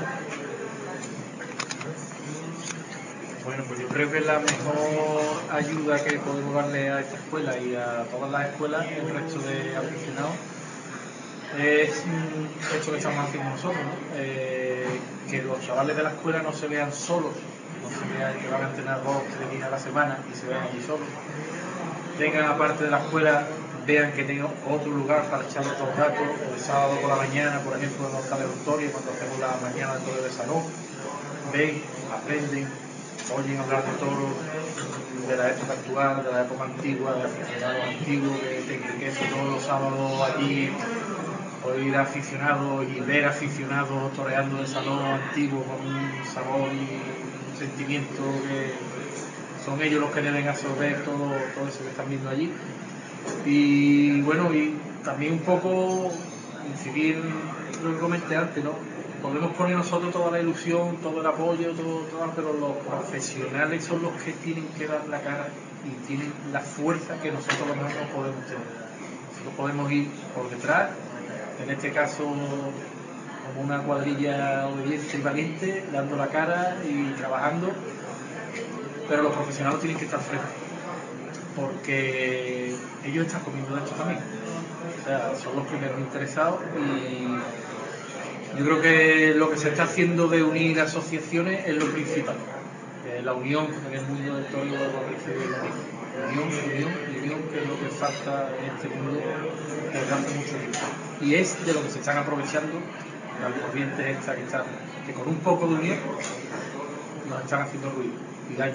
Bueno, pues yo creo que la mejor ayuda que podemos darle a esta escuela y a todas las escuelas, el resto de aficionados, es mm, esto que estamos haciendo nosotros, ¿no? Eh, que los chavales de la escuela no se vean solos, no se vean que van a entrenar dos, tres días a la semana y se vean allí solos. Tengan aparte de la escuela, vean que tengan otro lugar para echar otros ratos, o el sábado por la mañana, por ejemplo, en los Hortoria, cuando hacemos la mañana de todo el salón, ven, aprenden, oyen hablar de toros, de la época actual, de la época antigua, de aficionados antiguos, que te enriquece todos los sábados allí, oír aficionados y ver aficionados toreando el salón antiguo con un sabor y un sentimiento que son ellos los que deben absorber todo, todo eso que están viendo allí. Y bueno, y también un poco incidir en lo que comenté antes, ¿no? Podemos poner nosotros toda la ilusión, todo el apoyo, todo, todo, pero los profesionales son los que tienen que dar la cara y tienen la fuerza que nosotros a lo mejor no podemos tener. Nosotros podemos ir por detrás, en este caso como una cuadrilla obediente y valiente, dando la cara y trabajando, pero los profesionales tienen que estar frescos, porque ellos están comiendo de esto también. O sea, son los primeros interesados y yo creo que lo que se está haciendo de unir asociaciones es lo principal. Eh, la unión en el mundo del toro lo dice unión, unión y unión, que es lo que falta en este mundo desde hace mucho tiempo. Y es de lo que se están aprovechando las corrientes estas que están, que con un poco de unión nos están haciendo ruido y daño.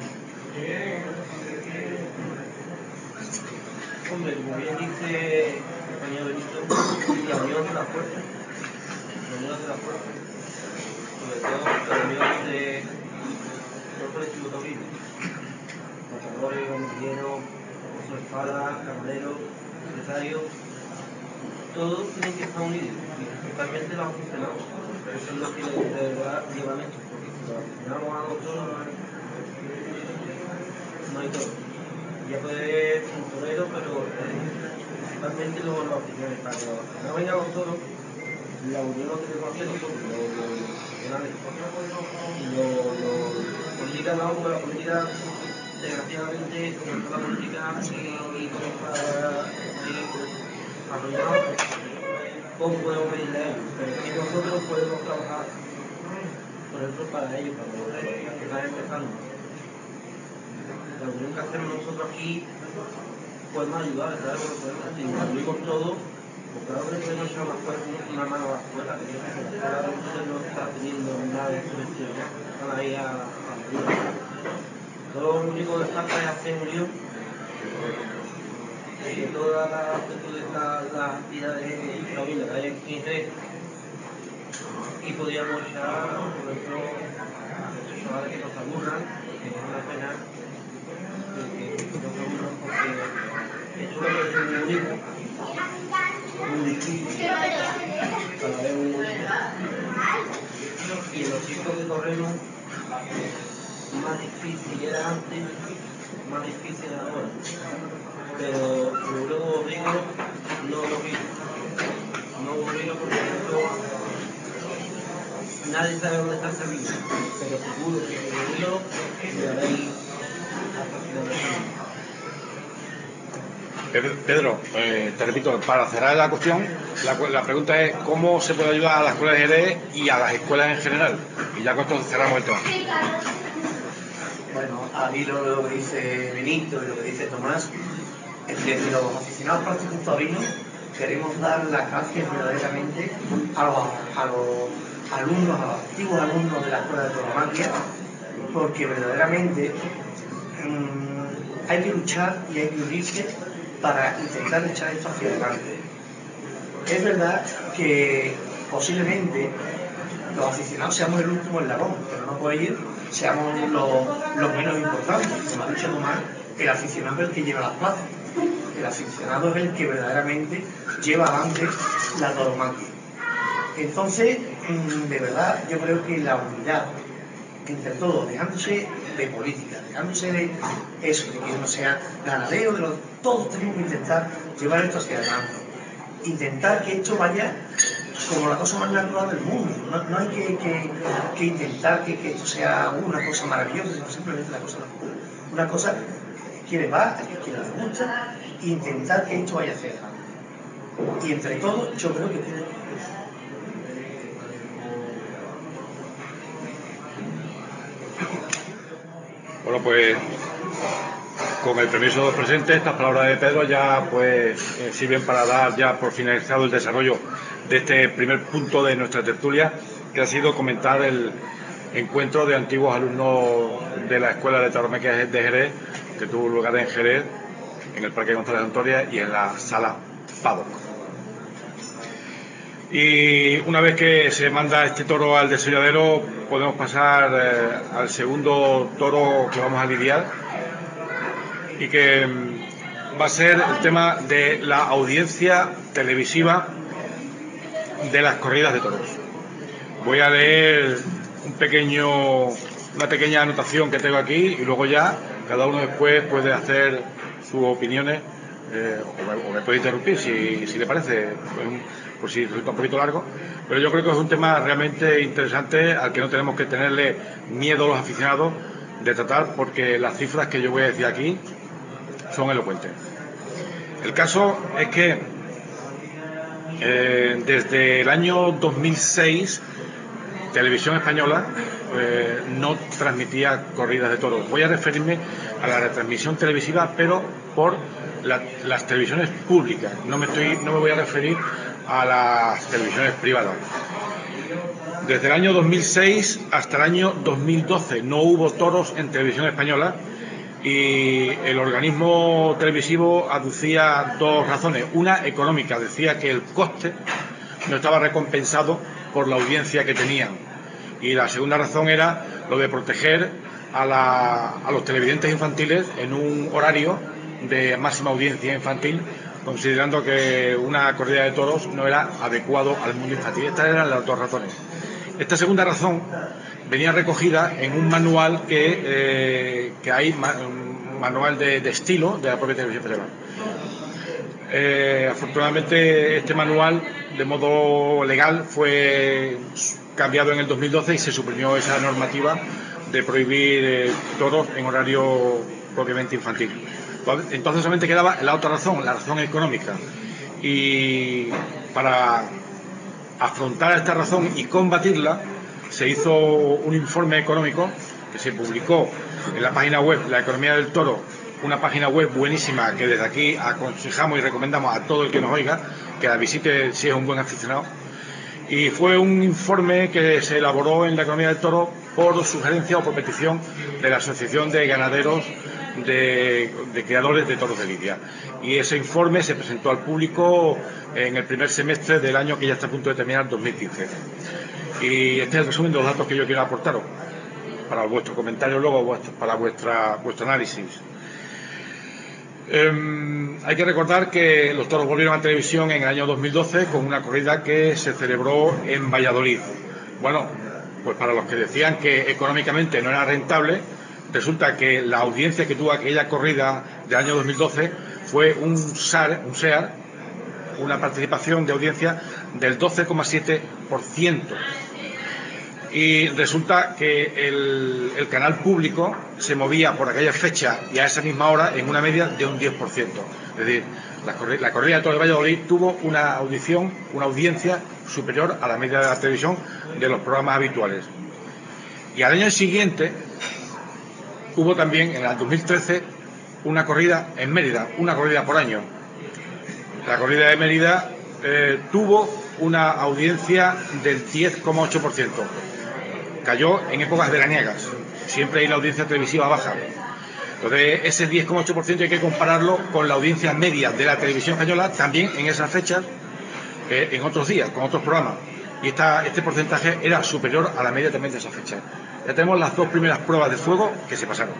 Hombre, como bien dice el compañero Benito, la unión de la fuerza. La unión de la fuerza. Sobre todo la unión de los colectivos taurinos. Matadores, hormigueros, espada, camareros, empresarios. Todos tienen que estar unidos, y principalmente los aficionados. Eso es lo que de verdad llevan esto, porque si los aficionados a los toros no hay todo. Ya puede haber un torero, pero principalmente los, los aficionados. Para que los aficionados vengan a los toros, la unión lo tenemos que hacer nosotros, los profesionales. Y los políticos no, porque la política, desgraciadamente, como toda la política y como para arruinado, ¿cómo podemos pedirle a ellos? Pero si nosotros podemos trabajar, por ejemplo, para ellos, para los que están empezando. La unión que hacemos nosotros aquí podemos ayudar, ¿sabes? Si nos unimos todos, pues claro que podemos echar una, una mano a la escuela, que la escuela no está teniendo nada de subvención, están ahí a la ayuda. Todo lo único que falta es hacer unión, y todas las la, la actividades taurinas que hay aquí en Jerez, y podríamos echar, por ejemplo, a los chavales que nos aburran, que es una pena que nos aburran, porque esto es muy bonito, muy difícil, cada vez muy bonito, y en los tiempos que corremos, más difícil era antes, más difícil ahora, pero luego digo, no lo vi, no lo vi porque esto, nadie sabe dónde está ese río, pero seguro que el río llegaréis hasta el final. Pedro, eh, te repito, para cerrar la cuestión, la, la pregunta es cómo se puede ayudar a la escuela de Jerez y a las escuelas en general, y ya con esto cerramos el tema. Bueno, a mí lo, lo que dice Benito y lo que dice Tomás es que los aficionados prácticos taurinos queremos dar las gracias verdaderamente a los, a los alumnos, a los antiguos alumnos de la escuela de tauromaquia, porque verdaderamente mmm, hay que luchar y hay que unirse para intentar echar esto hacia adelante. Es verdad que posiblemente los aficionados seamos el último eslabón, pero no puede ir, seamos los, los menos importantes. Como ha dicho Tomás, el aficionado es el que lleva las plazas, el aficionado es el que verdaderamente lleva adelante la tauromaquia. Entonces, de verdad, yo creo que la unidad entre todos, dejándose de política, dejándose de eso, de que no sea ganadero, de los, todos tenemos que intentar llevar esto hacia adelante. intentar que esto vaya como la cosa más natural del mundo. No, no hay que, que, que intentar que, que esto sea una cosa maravillosa, sino simplemente la cosa natural. Una cosa que le va, a quien le gusta, intentar que esto vaya a hacer. Y entre todos, yo creo que tiene. Bueno, pues con el permiso de los presentes, estas palabras de Pedro ya pues eh, sirven para dar ya por finalizado el desarrollo de este primer punto de nuestra tertulia, que ha sido comentar el encuentro de antiguos alumnos de la Escuela de Tauromaquia de Jerez, que tuvo lugar en Jerez, en el Parque González Antoria y en la Sala Paddock. Y una vez que se manda este toro al desolladero, podemos pasar eh, al segundo toro que vamos a lidiar, y que mm, va a ser el tema de la audiencia televisiva de las corridas de toros. Voy a leer un pequeño, una pequeña anotación que tengo aquí, y luego ya cada uno después puede hacer sus opiniones, eh, o, me, o me puede interrumpir si, si le parece, por si resulta un poquito largo, pero yo creo que es un tema realmente interesante al que no tenemos que tenerle miedo a los aficionados de tratar, porque las cifras que yo voy a decir aquí son elocuentes. El caso es que eh, desde el año dos mil seis Televisión Española eh, no transmitía corridas de toros. Voy a referirme a la retransmisión televisiva, pero por la, las televisiones públicas. No me estoy, no me voy a referir a las televisiones privadas. Desde el año dos mil seis hasta el año dos mil doce no hubo toros en Televisión Española, y el organismo televisivo aducía dos razones. Una, económica, decía que el coste no estaba recompensado por la audiencia que tenían, y la segunda razón era lo de proteger a, la, a los televidentes infantiles en un horario de máxima audiencia infantil, considerando que una corrida de toros no era adecuado al mundo infantil. Estas eran las dos razones. Esta segunda razón venía recogida en un manual que, eh, que hay, un manual de, de estilo de la propia Televisión Española. Eh, afortunadamente este manual, de modo legal, fue cambiado en el dos mil doce y se suprimió esa normativa de prohibir eh, toros en horario propiamente infantil. Entonces solamente quedaba la otra razón, la razón económica, y para afrontar esta razón y combatirla se hizo un informe económico que se publicó en la página web La Economía del Toro, una página web buenísima que desde aquí aconsejamos y recomendamos a todo el que nos oiga que la visite si es un buen aficionado. Y fue un informe que se elaboró en La Economía del Toro por sugerencia o por petición de la Asociación de Ganaderos de, de Criadores de Toros de Lidia. Y ese informe se presentó al público en el primer semestre del año que ya está a punto de terminar, dos mil quince. Y este es el resumen de los datos que yo quiero aportaros para vuestro comentario luego, para vuestra, vuestro análisis. Eh, hay que recordar que los toros volvieron a televisión en el año dos mil doce con una corrida que se celebró en Valladolid. Bueno, pues para los que decían que económicamente no era rentable, resulta que la audiencia que tuvo aquella corrida del año dos mil doce fue un S A R, un S E A R, una participación de audiencia del doce coma siete por ciento. Y resulta que el, el canal público se movía por aquella fecha y a esa misma hora en una media de un diez por ciento. Es decir, la, corri la corrida de toros de Valladolid tuvo una audición, una audiencia superior a la media de la televisión de los programas habituales. Y al año siguiente hubo también, en el dos mil trece, una corrida en Mérida, una corrida por año. La corrida de Mérida eh, tuvo una audiencia del diez coma ocho por ciento. Cayó en épocas veraniegas, siempre hay la audiencia televisiva baja. Entonces ese diez coma ocho por ciento hay que compararlo con la audiencia media de la televisión española, también en esas fechas, eh, en otros días, con otros programas. Y esta, este porcentaje era superior a la media también de esas fechas. Ya tenemos las dos primeras pruebas de fuego que se pasaron.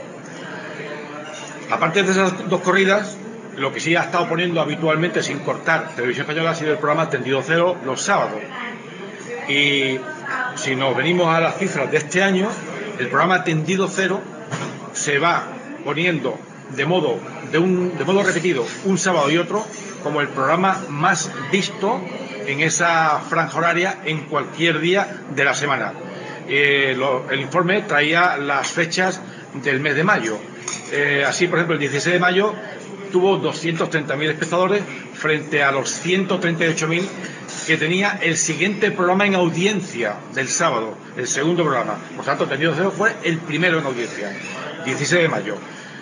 Aparte de esas dos corridas, lo que sí ha estado poniendo habitualmente sin cortar Televisión Española ha sido el programa Tendido Cero los sábados. Y si nos venimos a las cifras de este año, el programa Tendido Cero se va poniendo de modo, de un, de modo repetido un sábado y otro como el programa más visto en esa franja horaria en cualquier día de la semana. Eh, lo, el informe traía las fechas del mes de mayo. Eh, así, por ejemplo, el dieciséis de mayo tuvo doscientos treinta mil espectadores frente a los ciento treinta y ocho mil que tenía el siguiente programa en audiencia del sábado, el segundo programa. Por tanto, Tendido Cero fue el primero en audiencia, dieciséis de mayo.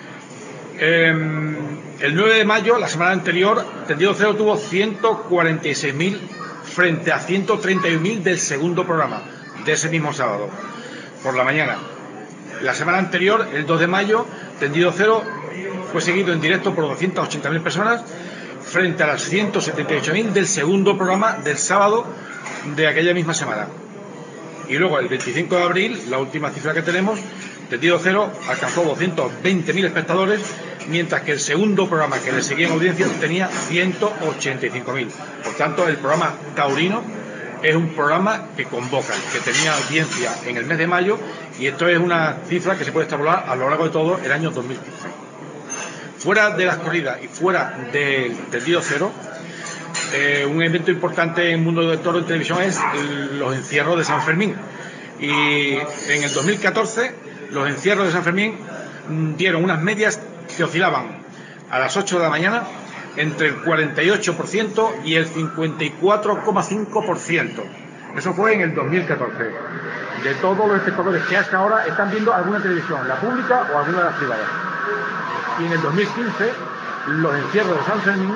Eh, el nueve de mayo, la semana anterior, Tendido Cero tuvo ciento cuarenta y seis mil frente a ciento treinta y uno mil del segundo programa, de ese mismo sábado, por la mañana. La semana anterior, el dos de mayo, Tendido Cero fue seguido en directo por doscientas ochenta mil personas frente a las ciento setenta y ocho mil del segundo programa del sábado de aquella misma semana. Y luego, el veinticinco de abril, la última cifra que tenemos, Tendido Cero alcanzó doscientos veinte mil espectadores, mientras que el segundo programa que le seguía en audiencia tenía ciento ochenta y cinco mil. Por tanto, el programa taurino es un programa que convoca, que tenía audiencia en el mes de mayo, y esto es una cifra que se puede extrapolar a lo largo de todo el año dos mil quince. Fuera de las corridas y fuera del Tendido Cero, eh, un evento importante en el mundo del toro en televisión es el, los encierros de San Fermín. Y en el dos mil catorce, los encierros de San Fermín mm, dieron unas medias que oscilaban a las ocho de la mañana entre el cuarenta y ocho por ciento y el cincuenta y cuatro coma cinco por ciento. Eso fue en el dos mil catorce. De todos los espectadores que hasta ahora están viendo alguna televisión, la pública o alguna de las privadas. Y en el dos mil quince, los encierros de San Fermín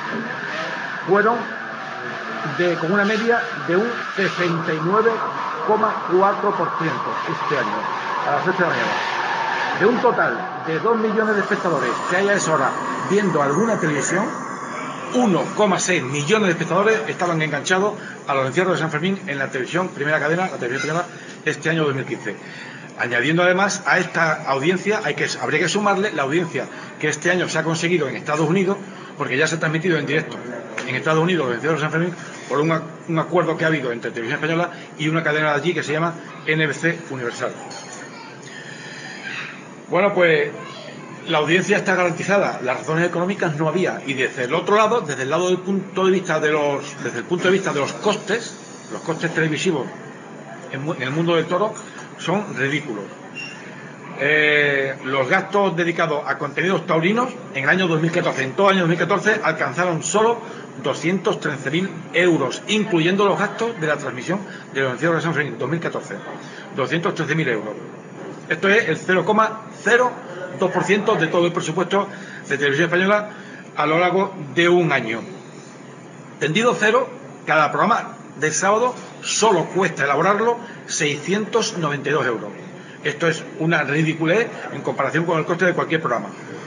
fueron de, con una media de un sesenta y nueve coma cuatro por ciento este año, a las ocho de la mañana. De un total de dos millones de espectadores que hay a esa hora viendo alguna televisión, uno coma seis millones de espectadores estaban enganchados a los encierros de San Fermín en la televisión primera cadena, la televisión primera, este año dos mil quince. Añadiendo además a esta audiencia, hay que, habría que sumarle la audiencia que este año se ha conseguido en Estados Unidos, porque ya se ha transmitido en directo en Estados Unidos los encierros de San Fermín por una, un acuerdo que ha habido entre Televisión Española y una cadena de allí que se llama N B C Universal. Bueno, pues la audiencia está garantizada, las razones económicas no había, y desde el otro lado, desde el lado del punto de vista de los, desde el punto de vista de los costes, los costes televisivos en, en el mundo del toro son ridículos. Eh, los gastos dedicados a contenidos taurinos en el año dos mil catorce, en todo el año dos mil catorce, alcanzaron solo doscientos trece mil euros, incluyendo los gastos de la transmisión de los encierros de San Fermín dos mil catorce, doscientos trece mil euros. Esto es el cero coma cero dos por ciento de todo el presupuesto de Televisión Española a lo largo de un año. Tendido Cero, cada programa del sábado solo cuesta elaborarlo seiscientos noventa y dos euros. Esto es una ridiculez en comparación con el coste de cualquier programa.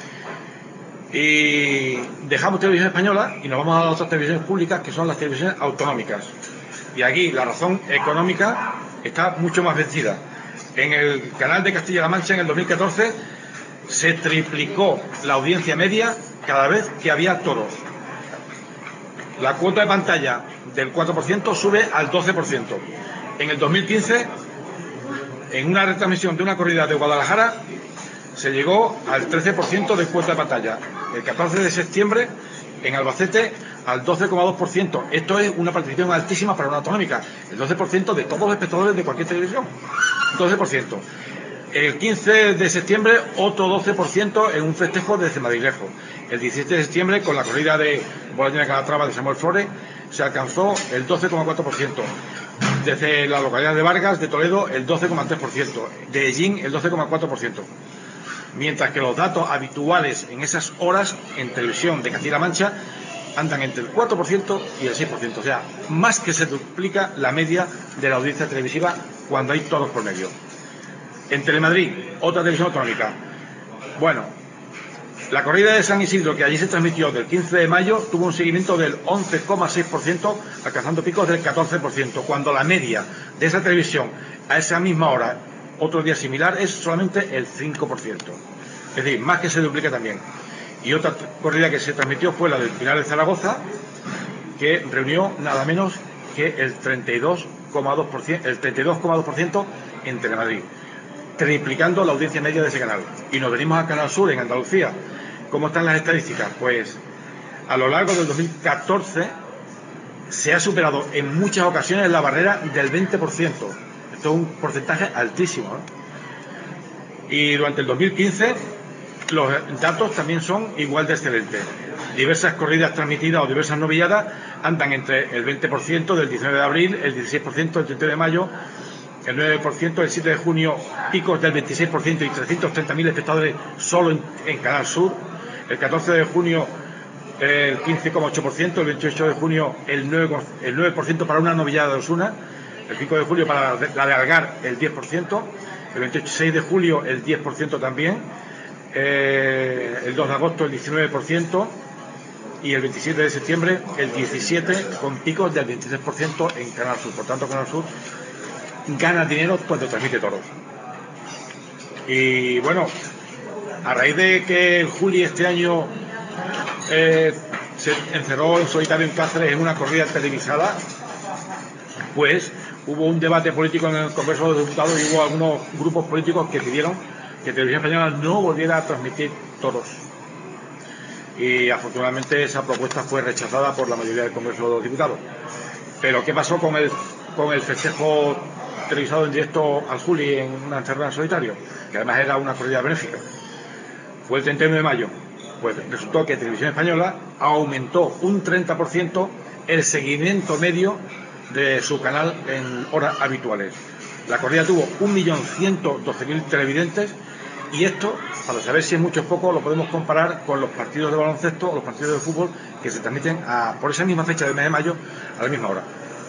Y dejamos Televisión Española y nos vamos a las otras televisiones públicas, que son las televisiones autonómicas. Y aquí la razón económica está mucho más vencida. En el canal de Castilla-La Mancha, en el dos mil catorce, se triplicó la audiencia media cada vez que había toros. La cuota de pantalla del cuatro por ciento sube al doce por ciento. En el dos mil quince, en una retransmisión de una corrida de Guadalajara, se llegó al trece por ciento de cuota de pantalla. El catorce de septiembre, en Albacete, al doce coma dos por ciento. Esto es una participación altísima para una autonómica. El doce por ciento de todos los espectadores de cualquier televisión. doce por ciento. El quince de septiembre, otro doce por ciento en un festejo desde Madrilejo. El diecisiete de septiembre, con la corrida de Bolaña Calatrava de Samuel Flores, se alcanzó el doce coma cuatro por ciento. Desde la localidad de Vargas, de Toledo, el doce coma tres por ciento. De Ellín, el doce coma cuatro por ciento. Mientras que los datos habituales en esas horas en televisión de Castilla-La Mancha andan entre el cuatro por ciento y el seis por ciento. O sea, más que se duplica la media de la audiencia televisiva cuando hay toros por medio. En Telemadrid, otra televisión autonómica. Bueno, la corrida de San Isidro, que allí se transmitió del quince de mayo, tuvo un seguimiento del once coma seis por ciento, alcanzando picos del catorce por ciento, cuando la media de esa televisión a esa misma hora, otro día similar, es solamente el cinco por ciento. Es decir, más que se duplica también. Y otra corrida que se transmitió fue la del Pinar de Zaragoza, que reunió nada menos que el treinta y dos coma dos por ciento, el treinta y dos coma dos por ciento en Telemadrid, triplicando la audiencia media de ese canal. Y nos venimos a Canal Sur, en Andalucía. ¿Cómo están las estadísticas? Pues a lo largo del dos mil catorce se ha superado en muchas ocasiones la barrera del veinte por ciento. Esto es un porcentaje altísimo, ¿no? Y durante el dos mil quince los datos también son igual de excelentes. Diversas corridas transmitidas o diversas novilladas andan entre el veinte por ciento del diecinueve de abril, el dieciséis por ciento del treinta y uno de mayo, el nueve por ciento del siete de junio, picos del veintiséis por ciento y trescientos treinta mil espectadores solo en, en Canal Sur, el catorce de junio el quince coma ocho por ciento, el veintiocho de junio el nueve por ciento, el nueve por ciento para una novillada de Osuna, el cinco de julio para la de Algar el diez por ciento, el veintiséis de julio el diez por ciento también, eh, el dos de agosto el diecinueve por ciento y el veintisiete de septiembre el diecisiete por ciento, con picos del veintitrés por ciento en Canal Sur. Por tanto, Canal Sur gana dinero cuando transmite toros. Y bueno, a raíz de que el Juli este año eh, se encerró en solitario en Cáceres en una corrida televisada, pues hubo un debate político en el Congreso de los Diputados y hubo algunos grupos políticos que pidieron que Televisión Española no volviera a transmitir toros. Y afortunadamente esa propuesta fue rechazada por la mayoría del Congreso de los Diputados. Pero ¿qué pasó con el, con el festejo televisado en directo al Juli en una encerrada en solitario? Que además era una corrida benéfica. Fue el treinta y uno de mayo. Pues resultó que Televisión Española aumentó un treinta por ciento el seguimiento medio de su canal en horas habituales. La corrida tuvo un millón ciento doce mil televidentes. Y esto, para saber si es mucho o poco, lo podemos comparar con los partidos de baloncesto o los partidos de fútbol que se transmiten a, por esa misma fecha del mes de mayo a la misma hora.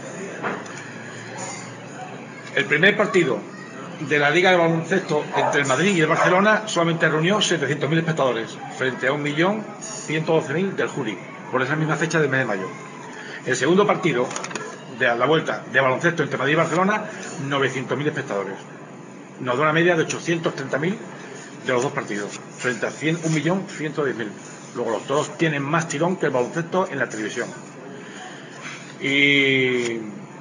El primer partido de la Liga de Baloncesto entre el Madrid y el Barcelona solamente reunió setecientos mil espectadores frente a un millón ciento doce mil del Juli, por esa misma fecha del mes de mayo. El segundo partido de la vuelta de baloncesto entre Madrid y Barcelona, novecientos mil espectadores. Nos da una media de ochocientos treinta mil de los dos partidos, frente a un millón ciento diez mil. Luego los toros tienen más tirón que el baloncesto en la televisión. Y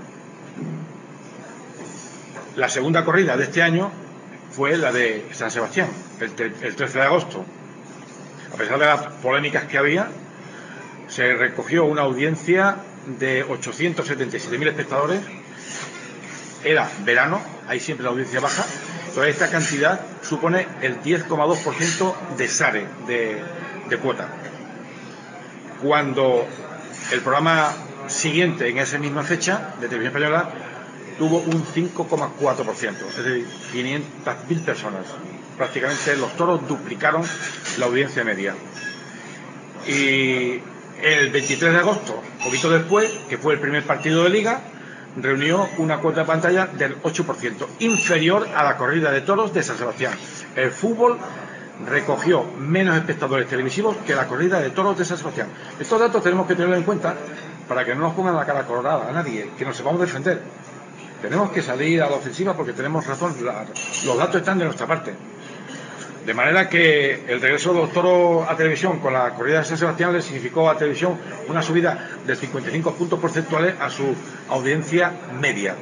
la segunda corrida de este año fue la de San Sebastián, el, el trece de agosto. A pesar de las polémicas que había, se recogió una audiencia de ochocientos setenta y siete mil espectadores. Era verano, hay siempre la audiencia baja. Toda esta cantidad supone el diez coma dos por ciento de SARE, de, de cuota. Cuando el programa siguiente, en esa misma fecha, de Televisión Española, tuvo un cinco coma cuatro por ciento, es decir, quinientas mil personas. Prácticamente los toros duplicaron la audiencia media. Y el veintitrés de agosto, poquito después, que fue el primer partido de Liga, reunió una cuota de pantalla del ocho por ciento, inferior a la corrida de toros de San Sebastián. El fútbol recogió menos espectadores televisivos que la corrida de toros de San Sebastián. Estos datos tenemos que tenerlos en cuenta para que no nos pongan la cara colorada a nadie, que nos sepamos defender. Tenemos que salir a la ofensiva porque tenemos razón, la, los datos están de nuestra parte. De manera que el regreso de los toros a televisión con la corrida de San Sebastián le significó a televisión una subida de cincuenta y cinco puntos porcentuales a su audiencia media.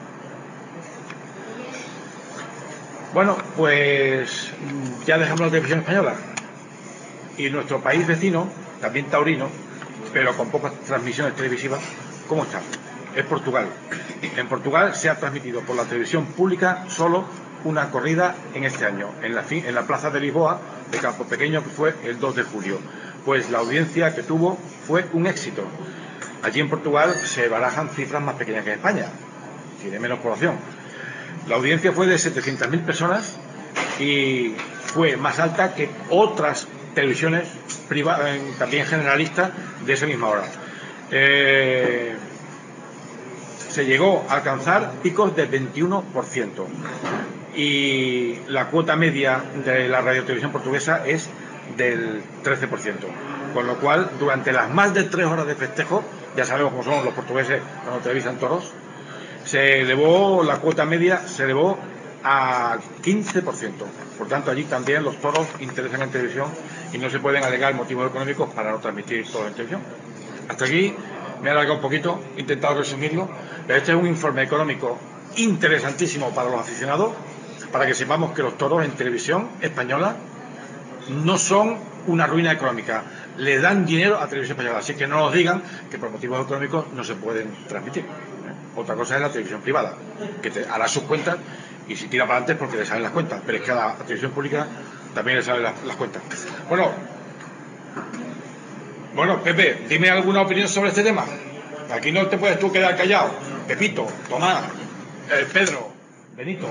Bueno, pues ya dejamos la televisión española y nuestro país vecino, también taurino, pero con pocas transmisiones televisivas, ¿cómo está? Es Portugal. En Portugal se ha transmitido por la televisión pública solo una corrida en este año, en la, en la plaza de Lisboa, de Campo Pequeño, que fue el dos de julio. Pues la audiencia que tuvo fue un éxito. Allí en Portugal se barajan cifras más pequeñas que en España, tiene menos población. La audiencia fue de setecientas mil personas y fue más alta que otras televisiones privadas, también generalistas, de esa misma hora. Eh, se llegó a alcanzar picos del veintiuno por ciento. Y la cuota media de la radiotelevisión portuguesa es del trece por ciento, con lo cual durante las más de tres horas de festejo, ya sabemos cómo son los portugueses cuando televisan toros, se elevó la cuota media, se elevó a quince por ciento. Por tanto, allí también los toros interesan en televisión y no se pueden alegar motivos económicos para no transmitir toros en televisión. Hasta aquí me he alargado un poquito, he intentado resumirlo, pero este es un informe económico interesantísimo para los aficionados, para que sepamos que los toros en televisión española no son una ruina económica. le dan dinero a Televisión Española, así que no nos digan que por motivos económicos no se pueden transmitir. Otra cosa es la televisión privada, que te hará sus cuentas y si tira para adelante es porque le salen las cuentas, pero es que a la televisión pública también le salen las, las cuentas. Bueno, bueno, Pepe, dime alguna opinión sobre este tema. Aquí no te puedes tú quedar callado. Pepito, Tomás, eh, Pedro, Benito.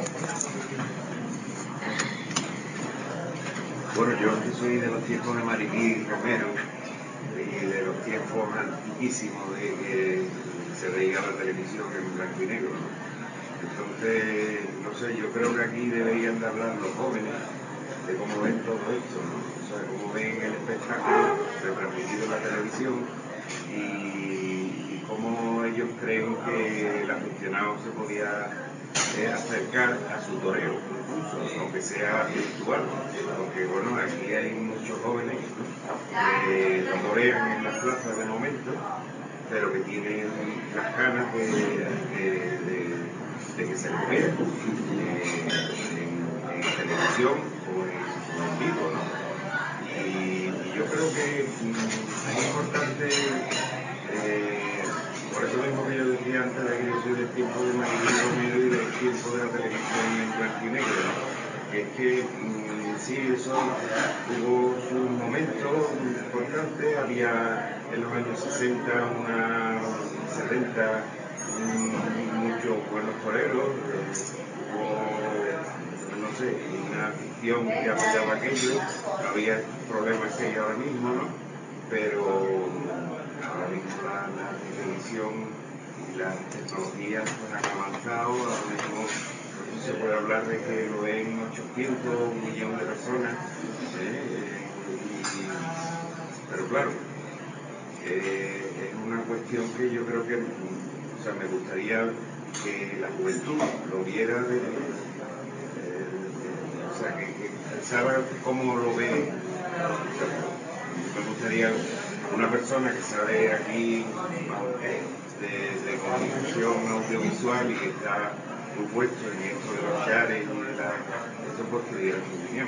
Bueno, yo que soy de los tiempos de Mariquí y Romero y de los tiempos antiquísimos de que se veía la televisión en blanco y negro, ¿no? Entonces, no sé, yo creo que aquí deberían de hablar los jóvenes de cómo ven todo esto, ¿no? O sea, cómo ven el espectáculo retransmitido en la televisión y, y cómo ellos creen que el aficionado se podía eh, acercar a su toreo, incluso, aunque sea virtual, porque bueno, aquí hay muchos jóvenes que no torean en las plazas de momento, pero que tienen las ganas de, de, de, de que se les vea eh, en, en televisión o en, o en vivo, ¿no? Y, y yo creo que mm, es importante, eh, por eso mismo que yo decía antes de que yo soy del tiempo de Mariquí Romero y del tiempo de la televisión en blanco y negro, ¿no? Que es que mm, sí, eso tuvo su momento importante, había en los años sesenta, una, setenta, mm, muchos buenos toreros, eh, hubo, no sé, una afición que apoyaba aquello, había problemas que hay ahora mismo, ¿no? Pero ahora mismo la, la televisión y las tecnologías pues, han avanzado, ahora mismo se puede hablar de que lo ven ochocientos, un millón de personas, ¿eh? y, pero claro, eh, es una cuestión que yo creo que, o sea, me gustaría que la juventud lo viera de, eh, o sea, que, que pensara cómo lo ve. O sea, me gustaría una persona que sale aquí de, de comunicación audiovisual y que está muy puesto en esto de los chares y de la, eso pues que diera su opinión.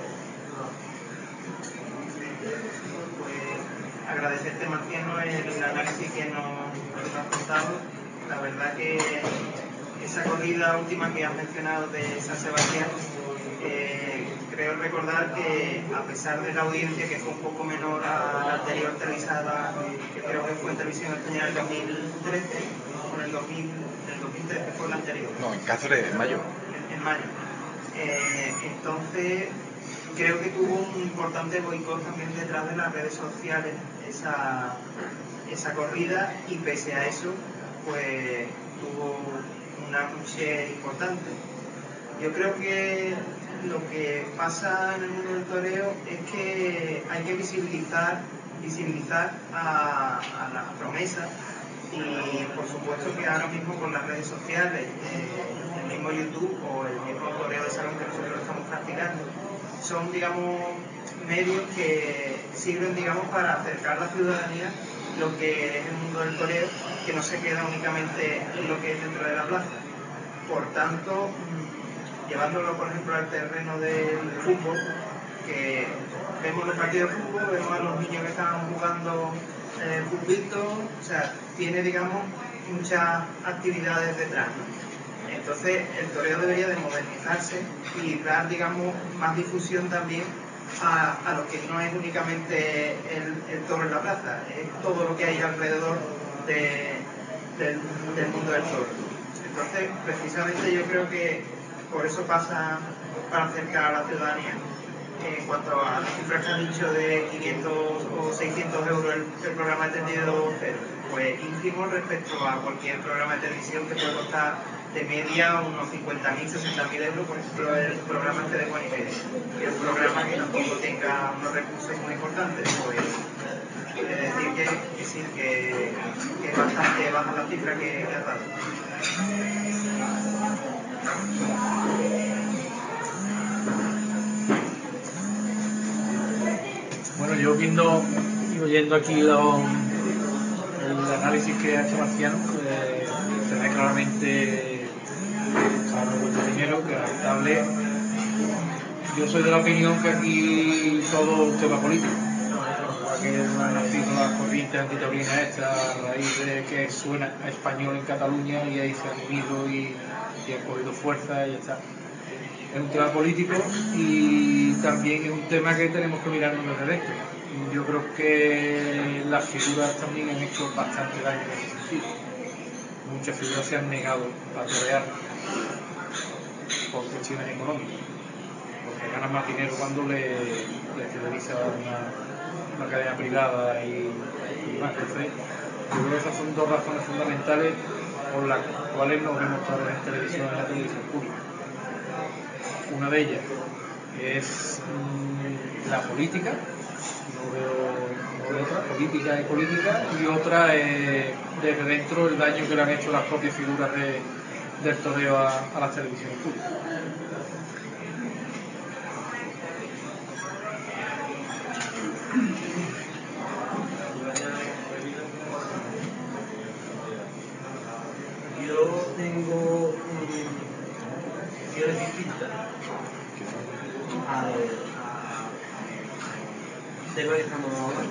Agradecerte, Marciano, el análisis que nos, que nos has contado. La verdad que esa corrida última que has mencionado de San Sebastián, eh, creo recordar que a pesar de la audiencia que fue un poco menor a la anterior televisada, que creo que fue en Televisión Española en el dos mil trece, o en el dos mil, en el dos mil trece fue la anterior. No, en Cáceres, en mayo. En, en mayo. Eh, entonces, creo que tuvo un importante boicot también detrás de las redes sociales esa, esa corrida, y pese a eso pues tuvo una puche importante. Yo creo que lo que pasa en el mundo del toreo es que hay que visibilizar visibilizar a, a las promesas, y por supuesto que ahora mismo con las redes sociales, eh, el mismo YouTube o el mismo toreo de salón que nosotros estamos practicando, son, digamos, medios que sirven, digamos, para acercar a la ciudadanía lo que es el mundo del toreo, que no se queda únicamente en lo que es dentro de la plaza. Por tanto, llevándolo, por ejemplo, al terreno del fútbol, que vemos los partidos de fútbol, vemos a los niños que están jugando eh, futbolito, o sea, tiene, digamos, muchas actividades detrás, ¿no? Entonces, el toreo debería de modernizarse y dar, digamos, más difusión también a, a lo que no es únicamente el, el toro en la plaza, es todo lo que hay alrededor de, del, del mundo del toro. Entonces, precisamente yo creo que por eso pasa para acercar a la ciudadanía. En cuanto a las cifras que han dicho de quinientos o seiscientos euros el, el programa de tendido cero, pues ínfimo respecto a cualquier programa de televisión que puede costar de media unos cincuenta mil, sesenta mil euros, por ejemplo el programa este de Juanife, que es un programa que tampoco tenga unos recursos muy importantes, pues quiere decir que, que sí, que, que es bastante baja la cifra que, que ha dado. Bueno, yo viendo y oyendo aquí lo, el análisis que ha hecho Marciano, pues, se ve claramente mucho dinero, que es rentable. Yo soy de la opinión que aquí todo es un tema político. Que corrientes antitaurinas esta a raíz de que suena a español en Cataluña y ahí se han unido y, y han cogido fuerza y ya está. Es un tema político y también es un tema que tenemos que mirarnos desde dentro. Yo creo que las figuras también han hecho bastante daño en ese sentido. Muchas figuras se han negado a torear por cuestiones económicas, porque ganan más dinero cuando le, le televisa una, una cadena privada y, y más. Entonces, yo creo que esas son dos razones fundamentales por las cuales nos vemos todos en televisión, en la televisión pública. Una de ellas es mmm, la política, no veo, no veo otra, política y política, y otra es desde dentro el daño que le han hecho las propias figuras de, del toreo a, a las televisiones públicas. Yo tengo visiones distintas a, a de lo que estamos hablando.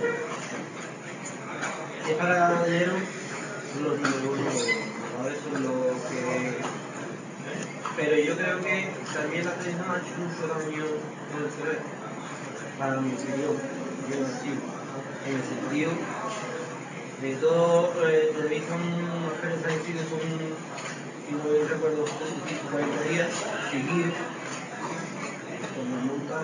Es para leer los números, son lo que... Pero yo creo que también la televisión ha hecho mucho daño con el cerebro, para mi opinión, yo así, en el sentido de todo, eh, televisión, apenas han sido son, si no recuerdo, cuarenta días seguidos, cuando monta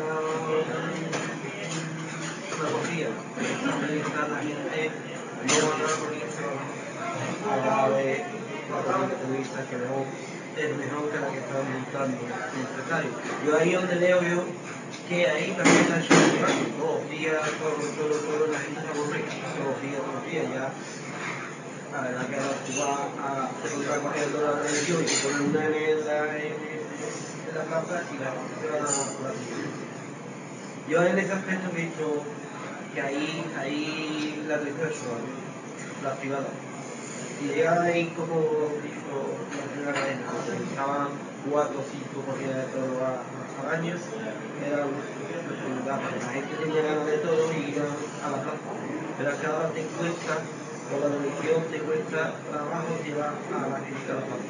una cosilla, la gente no va a dar por eso a la de la televisión que mejor es mejor que la que están montando el empresario. Yo ahí donde leo yo que ahí también la hecho todos los días, todos todo, todo, la gente se aburre, todos los días, todos los días, ya la verdad que ahora tú vas a encontrar corriendo la televisión y te pones una en la, en, en la plaza y la gente se va a la televisión. Yo en ese aspecto he visto que ahí, ahí la televisión es suave, la privada. Y llega ahí como hizo la primera cadena, que estaban cuatro o cinco corridas de todo al año, era una la gente tenía ganas de todo y iban a la plaza. Pero es que ahora te cuesta, con la televisión te cuesta trabajo llevar a la gente a la plaza.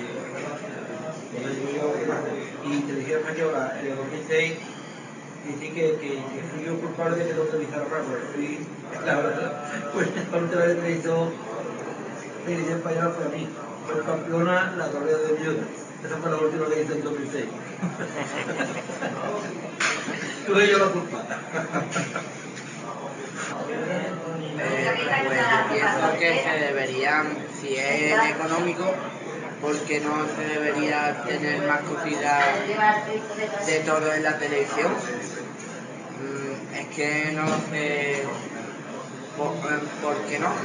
Y televisión española en el dos mil seis dice que, que, que fui yo culpable de que no televisara rápido. Fui, la verdad, pues cuando la televisión televisión española fue a mí. Fue campeona la carrera de Viuda. Esa fue la última que hice en dos mil seis. Tuve yo la culpa. Eh, pues yo pienso que se deberían, si es económico, porque no se debería tener más cositas de todo en la televisión. Mm, es que no lo sé por, por qué no.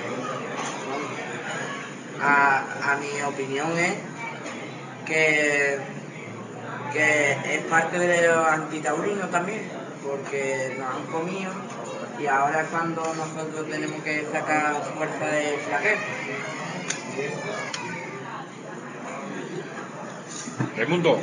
A, a mi opinión es que, que es parte de los antitaurinos también, porque nos han comido y ahora es cuando nosotros tenemos que sacar fuerza de flaqueo. Raimundo.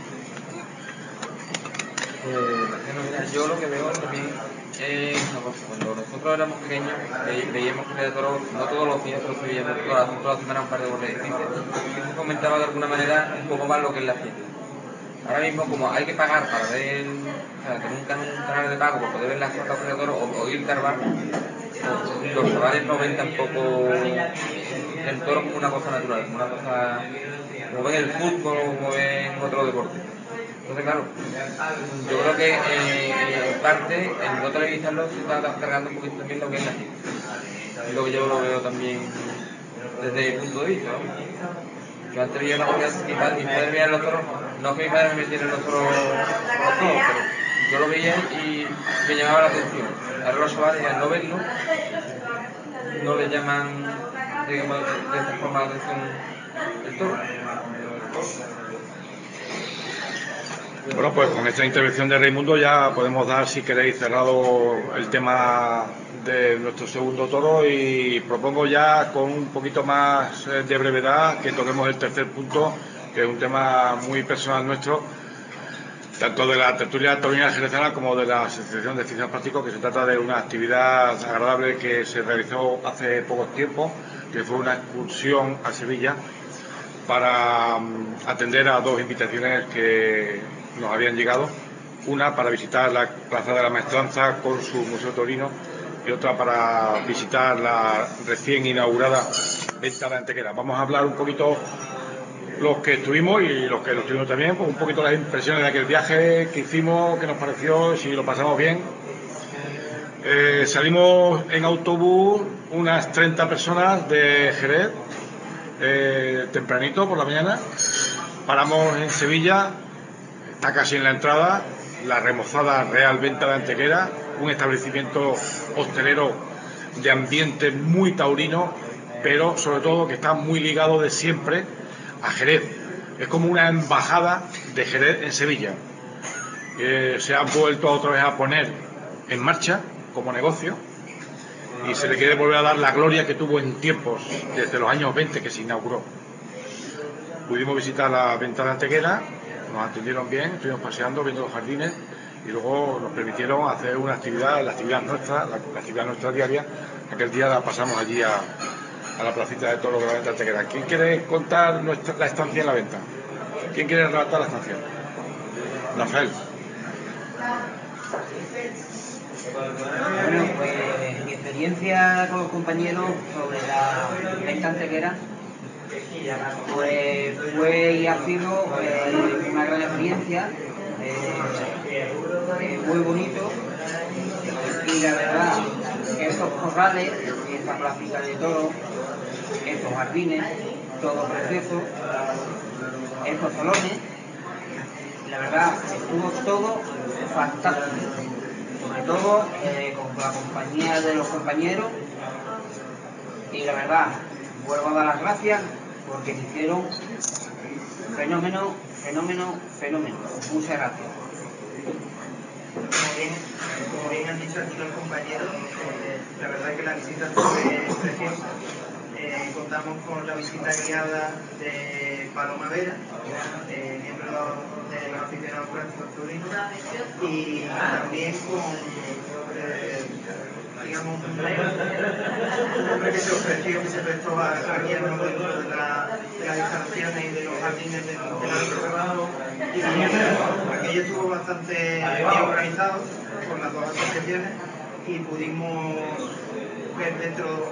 Eh, yo lo que veo también es una cosa. Cuando nosotros éramos pequeños ve, veíamos que de toro, no todos los días, pero sí veíamos todas las todas las semanas un par de bordes distintos. Y se comentaba de alguna manera un poco más lo que es la fiesta. Ahora mismo, como hay que pagar para ver, o sea, tener un, can, un canal de pago para poder ver las fotos de toro o, o ir al bar, los chavales no ven tampoco el toro como una cosa natural, como una cosa, como ven el fútbol o como ven otro deporte. Entonces, claro, yo creo que eh, en parte, el no televisarlo se está cargando un poquito también lo que es la fiesta. Es lo que yo lo veo también desde mi punto de vista, ¿no? Yo antes veía una cosa, mi padre, mi padre veía los toros, no que mi padre me metiera en los toros, los toros, pero yo lo veía y me llamaba la atención. Ahora los chavales, al no verlo, no le llaman, digamos, de esta forma la atención el toro. Bueno, pues con esta intervención de Raimundo ya podemos dar, si queréis, cerrado el tema de nuestro segundo toro y propongo ya con un poquito más de brevedad que toquemos el tercer punto, que es un tema muy personal nuestro, tanto de la tertulia taurina jerezana como de la Asociación de Aficionados Prácticos, que se trata de una actividad agradable que se realizó hace poco tiempo, que fue una excursión a Sevilla para um, atender a dos invitaciones que nos habían llegado, una para visitar la Plaza de la Maestranza con su Museo Taurino y otra para visitar la recién inaugurada Venta de Antequera. Vamos a hablar un poquito, los que estuvimos y los que lo estuvimos también, pues un poquito las impresiones de aquel viaje que hicimos, qué nos pareció, si lo pasamos bien. Eh, salimos en autobús unas treinta personas de Jerez, eh, tempranito por la mañana, paramos en Sevilla, está casi en la entrada, la remozada Real Venta de Antequera, un establecimiento hostelero de ambiente muy taurino, pero sobre todo que está muy ligado de siempre a Jerez. Es como una embajada de Jerez en Sevilla, que se ha vuelto otra vez a poner en marcha como negocio y se le quiere volver a dar la gloria que tuvo en tiempos, desde los años veinte que se inauguró. Pudimos visitar la Venta de Antequera, nos atendieron bien, estuvimos paseando, viendo los jardines y luego nos permitieron hacer una actividad, la actividad nuestra, la, la actividad nuestra diaria. Aquel día la pasamos allí a, a la placita de toros de la Venta de Antequera. ¿Quién quiere contar nuestra, la estancia en la venta? ¿Quién quiere relatar la estancia? Rafael. Bueno, pues mi experiencia con los compañeros sobre la Venta Antequera pues fue y ha sido eh, una gran experiencia, eh, eh, muy bonito, y la verdad, estos corrales, esta placita de toros, estos jardines, todo precioso, estos salones, la verdad, estuvo todo fantástico, sobre todo eh, con la compañía de los compañeros, y la verdad, vuelvo a dar las gracias porque se hicieron fenómeno, fenómeno, fenómeno. Muchas gracias. Como bien, como bien han dicho aquí los compañeros, eh, la verdad es que la visita fue preciosa. Eh, contamos con la visita guiada de Paloma Vera, eh, miembro de los aficionados prácticos taurinos, y también con eh, digamos, un hombre que se ofreció, que se prestó a, a guiarnos dentro de, la, de las instalaciones y de los jardines del reservado, y aquello estuvo bastante bien organizado con las dos asociaciones y pudimos ver dentro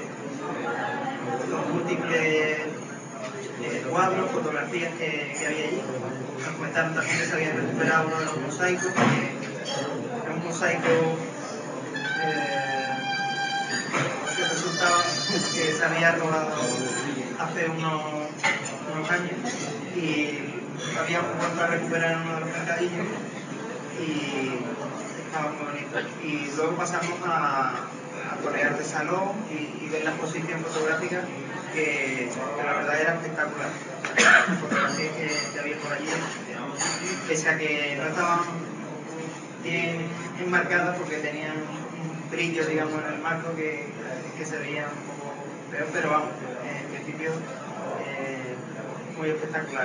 los múltiples eh, cuadros, fotografías que, que había allí. Nos comentaron también que se había recuperado uno de los mosaicos, que es un mosaico eh, que resultaba que se había robado hace unos, unos años y habíamos vuelto a recuperar uno de los mercadillos y estaba muy bonito. Y luego pasamos a, a torear de salón y, y ver la exposición fotográfica que, que la verdad era espectacular. Las fotografías que, que había por allí, pese a que no estaban bien enmarcadas porque tenían un brillo, digamos, en el marco que, que se veía un poco peor, pero vamos, en principio eh, muy espectacular.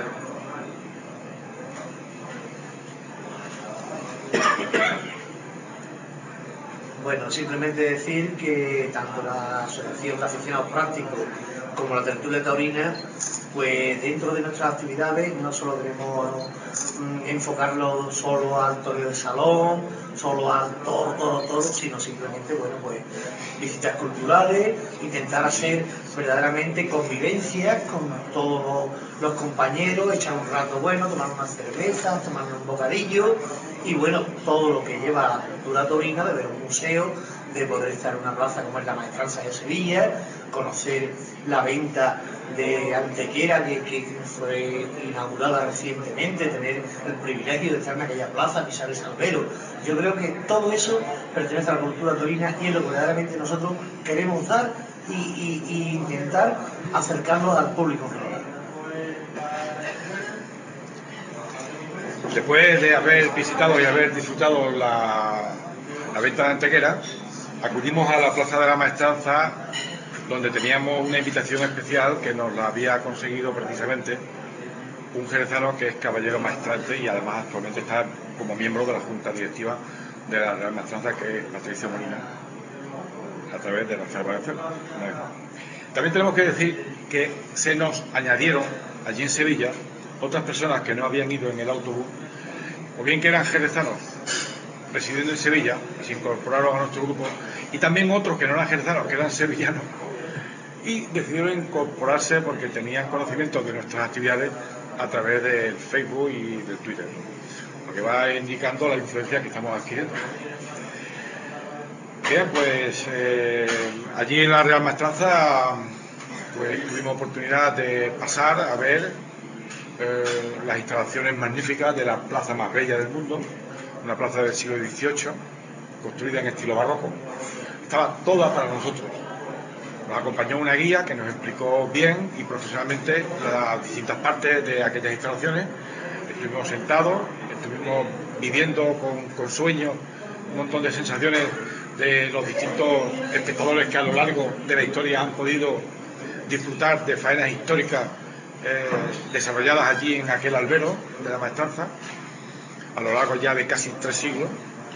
Bueno, simplemente decir que tanto la Asociación de Aficionados Prácticos como la tertulia taurina, pues dentro de nuestras actividades no solo queremos mm, enfocarlo solo al toreo de salón, solo al toro, toro, toro, sino simplemente, bueno, pues visitas culturales, intentar hacer verdaderamente convivencias con todos los compañeros, echar un rato bueno, tomar unas cervezas, tomar un bocadillo y bueno, todo lo que lleva a la cultura taurina, de ver un museo, de poder estar en una plaza como es la Maestranza de Sevilla, conocer la venta de Antequera que, que fue inaugurada recientemente, tener el privilegio de estar en aquella plaza, pisar el salvero. Yo creo que todo eso pertenece a la cultura taurina y es lo que verdaderamente nosotros queremos dar y, y, y intentar acercarnos al público en general. Después de haber visitado y haber disfrutado la, la Venta de Antequera, acudimos a la Plaza de la Maestranza, donde teníamos una invitación especial que nos la había conseguido precisamente un jerezano que es caballero maestrante y además actualmente está como miembro de la Junta Directiva de la Real Maestranza, que es Patricio Molina, a través de Rafael Valenzuela. También tenemos que decir que se nos añadieron allí en Sevilla otras personas que no habían ido en el autobús, o bien que eran jerezanos residiendo en Sevilla, se incorporaron a nuestro grupo, y también otros que no eran jerezanos, que eran sevillanos, y decidieron incorporarse porque tenían conocimiento de nuestras actividades a través del Facebook y del Twitter, lo que va indicando la influencia que estamos adquiriendo. Bien, pues eh, allí en la Real Maestranza pues tuvimos oportunidad de pasar a ver eh, las instalaciones magníficas de la plaza más bella del mundo, una plaza del siglo dieciocho, construida en estilo barroco. Estaba toda para nosotros. Nos acompañó una guía que nos explicó bien y profesionalmente las distintas partes de aquellas instalaciones. Estuvimos sentados, estuvimos viviendo con, con sueño un montón de sensaciones de los distintos espectadores que a lo largo de la historia han podido disfrutar de faenas históricas eh, desarrolladas allí en aquel albero de la Maestranza, a lo largo ya de casi tres siglos.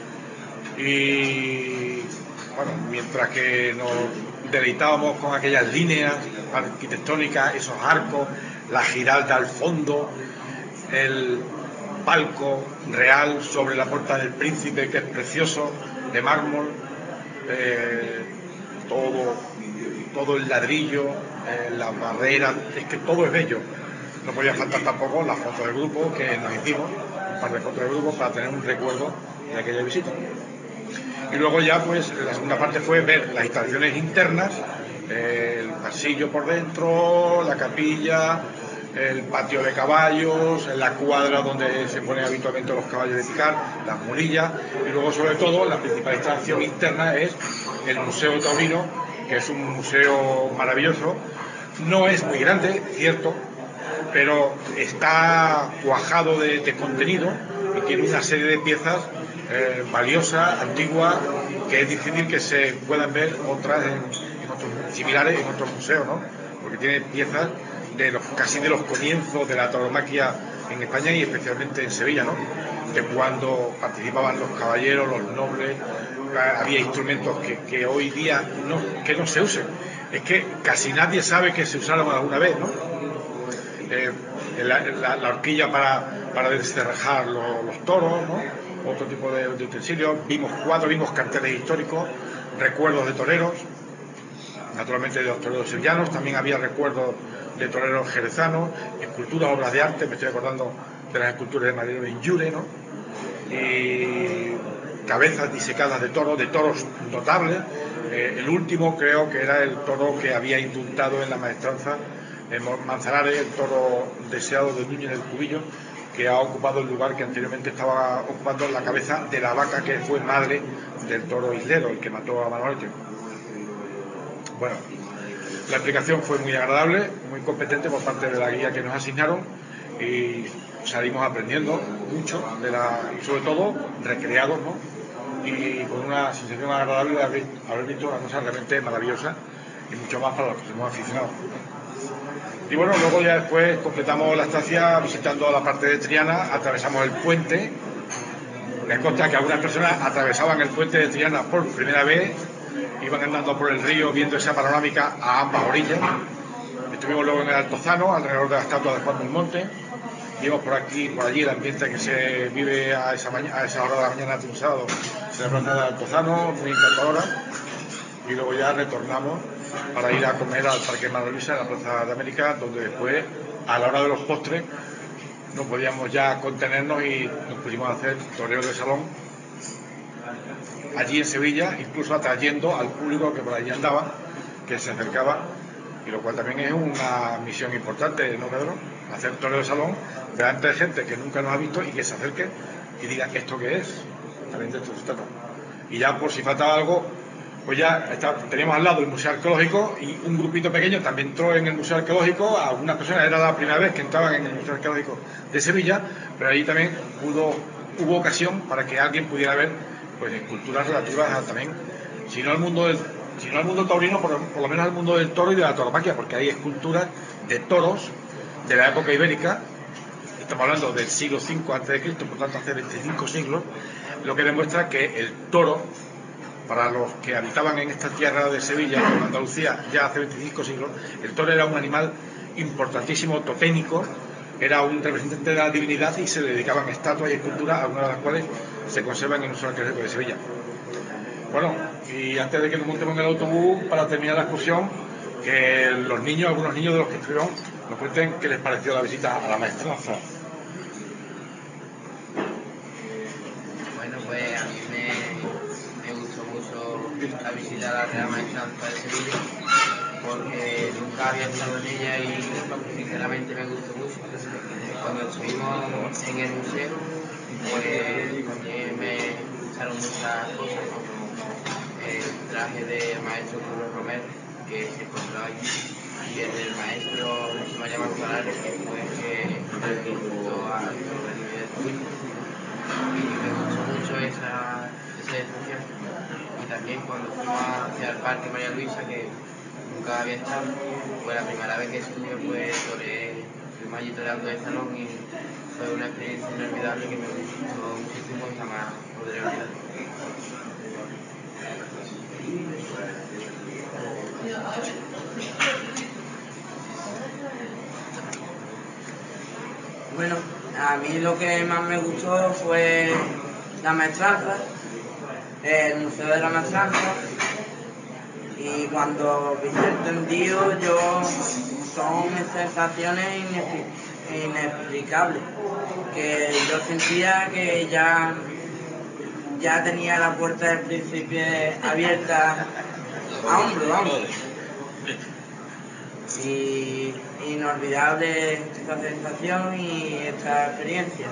Y bueno, mientras que nos deleitábamos con aquellas líneas arquitectónicas, esos arcos, la giralda al fondo, el palco real sobre la Puerta del Príncipe, que es precioso, de mármol, eh, todo, todo el ladrillo, eh, las barreras, es que todo es bello. No podía faltar tampoco las fotos del grupo que nos hicimos, un par de fotos del grupo para tener un recuerdo de aquella visita. Y luego ya pues la segunda parte fue ver las instalaciones internas, eh, el pasillo por dentro, la capilla, el patio de caballos, la cuadra donde se ponen habitualmente los caballos de picar, las murillas, y luego sobre todo la principal instalación interna es el Museo Taurino, que es un museo maravilloso. No es muy grande, cierto, pero está cuajado de, de contenido y tiene una serie de piezas eh, valiosas, antiguas, que es difícil que se puedan ver otras en, en otros similares en otros museos, ¿no? Porque tiene piezas de los, casi de los comienzos de la tauromaquia en España y especialmente en Sevilla, ¿no? De cuando participaban los caballeros, los nobles, había instrumentos que, que hoy día no, que no se usen. Es que casi nadie sabe que se usaron alguna vez, ¿no? Eh, la, la, la horquilla para, para descerrajar los, los toros, ¿no? Otro tipo de, de utensilios. Vimos cuadros, vimos carteles históricos, recuerdos de toreros, naturalmente de los toreros sevillanos. También había recuerdos de toreros jerezanos, esculturas, obras de arte. Me estoy acordando de las esculturas de Mariano Injure, ¿no? Y cabezas disecadas de toros, de toros notables. Eh, el último creo que era el toro que había indultado en la Maestranza, en Manzanares, el toro deseado de Núñez del Cubillo, que ha ocupado el lugar que anteriormente estaba ocupando la cabeza de la vaca que fue madre del toro islero, el que mató a Manolete. Bueno, la explicación fue muy agradable, muy competente por parte de la guía que nos asignaron, y salimos aprendiendo mucho, de la, y sobre todo recreados, ¿no? Y con una sensación agradable de haber, haber visto una cosa realmente maravillosa y mucho más para los que somos aficionados. Y bueno, luego ya después completamos la estancia visitando la parte de Triana, atravesamos el puente. Me consta que algunas personas atravesaban el puente de Triana por primera vez, iban andando por el río viendo esa panorámica a ambas orillas. Estuvimos luego en el Altozano, alrededor de la estatua de Juan del Monte. Vimos por aquí, por allí el ambiente que se vive a esa, a esa hora de la mañana de un sábado en la plaza del Altozano, muy encantadora. Y luego ya retornamos para ir a comer al Parque Manuel Luisa, en la Plaza de América, donde después, a la hora de los postres, no podíamos ya contenernos y nos pusimos a hacer toreos de salón allí en Sevilla, incluso atrayendo al público que por allí andaba, que se acercaba, y lo cual también es una misión importante, ¿no, Pedro? Hacer toreos de salón delante de gente que nunca nos ha visto y que se acerque y diga esto qué es, también de esto se trata. Y ya por si faltaba algo, pues ya está, teníamos al lado el Museo Arqueológico, y un grupito pequeño también entró en el Museo Arqueológico. Algunas personas era la primera vez que entraban en el Museo Arqueológico de Sevilla, pero allí también pudo, hubo ocasión para que alguien pudiera ver pues esculturas relativas a, también, si no al mundo del, si no al mundo taurino, por, por lo menos al mundo del toro y de la tauromaquia, porque hay esculturas de toros de la época ibérica estamos hablando del siglo cinco antes de Cristo, por tanto hace veinticinco siglos, lo que demuestra que el toro, para los que habitaban en esta tierra de Sevilla, en Andalucía, ya hace veinticinco siglos, el toro era un animal importantísimo, totémico, era un representante de la divinidad y se le dedicaban estatuas y esculturas, algunas de las cuales se conservan en un solo arqueológico de Sevilla. Bueno, y antes de que nos montemos en el autobús, para terminar la excursión, que los niños, algunos niños de los que estuvieron, nos cuenten qué les pareció la visita a la maestranza. Bueno, pues a mí me, me gustó mucho la visita a la Real Maestranza de Sevilla, porque nunca había estado en ella y sinceramente me gustó mucho. Cuando estuvimos en el museo, pues también me gustaron muchas cosas, como el traje del maestro Curro Romero, que se encontraba allí, y el del maestro José María Manzanares, que fue el que ejecutó a Torre de Turín. Y me gustó mucho esa, esa exposición. Y también cuando fuimos hacia el Parque María Luisa, que nunca había estado, fue la primera vez que estuve, pues toreé, fuimos allí toreando el salón y fue una experiencia inolvidable que me gustó muchísimo y jamás podré olvidar. Bueno, a mí lo que más me gustó fue la maestranza, el Museo de la Maestranza, y cuando viste el tendido yo son sensaciones inexpli- inexplicables, que yo sentía que ya, ya tenía la puerta del príncipe abierta a hombro, vamos. Y inolvidable esta sensación y esta experiencia.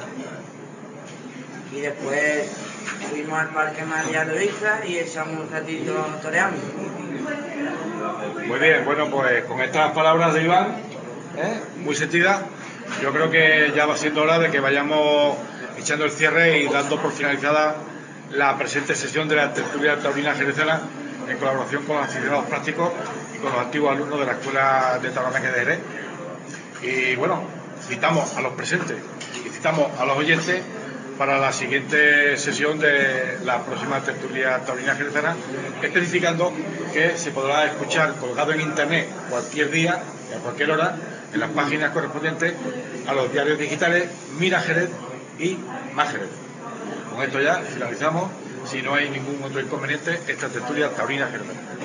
Y después fuimos al Parque María Luisa y echamos un ratito toreando. Muy bien, bueno, pues con estas palabras de Iván, ¿eh? muy sentidas, yo creo que ya va siendo hora de que vayamos echando el cierre y dando por finalizada la presente sesión de la tertulia taurina jerezana en colaboración con los aficionados prácticos y con los antiguos alumnos de la Escuela de Tauromaquia de Jerez. Y bueno, citamos a los presentes y citamos a los oyentes para la siguiente sesión de la próxima tertulia taurina jerezana, especificando que se podrá escuchar colgado en internet cualquier día, a cualquier hora, en las páginas correspondientes a los diarios digitales Mira Jerez y Más Jerez. Con esto ya finalizamos, si no hay ningún otro inconveniente, esta tertulia taurina jerezana.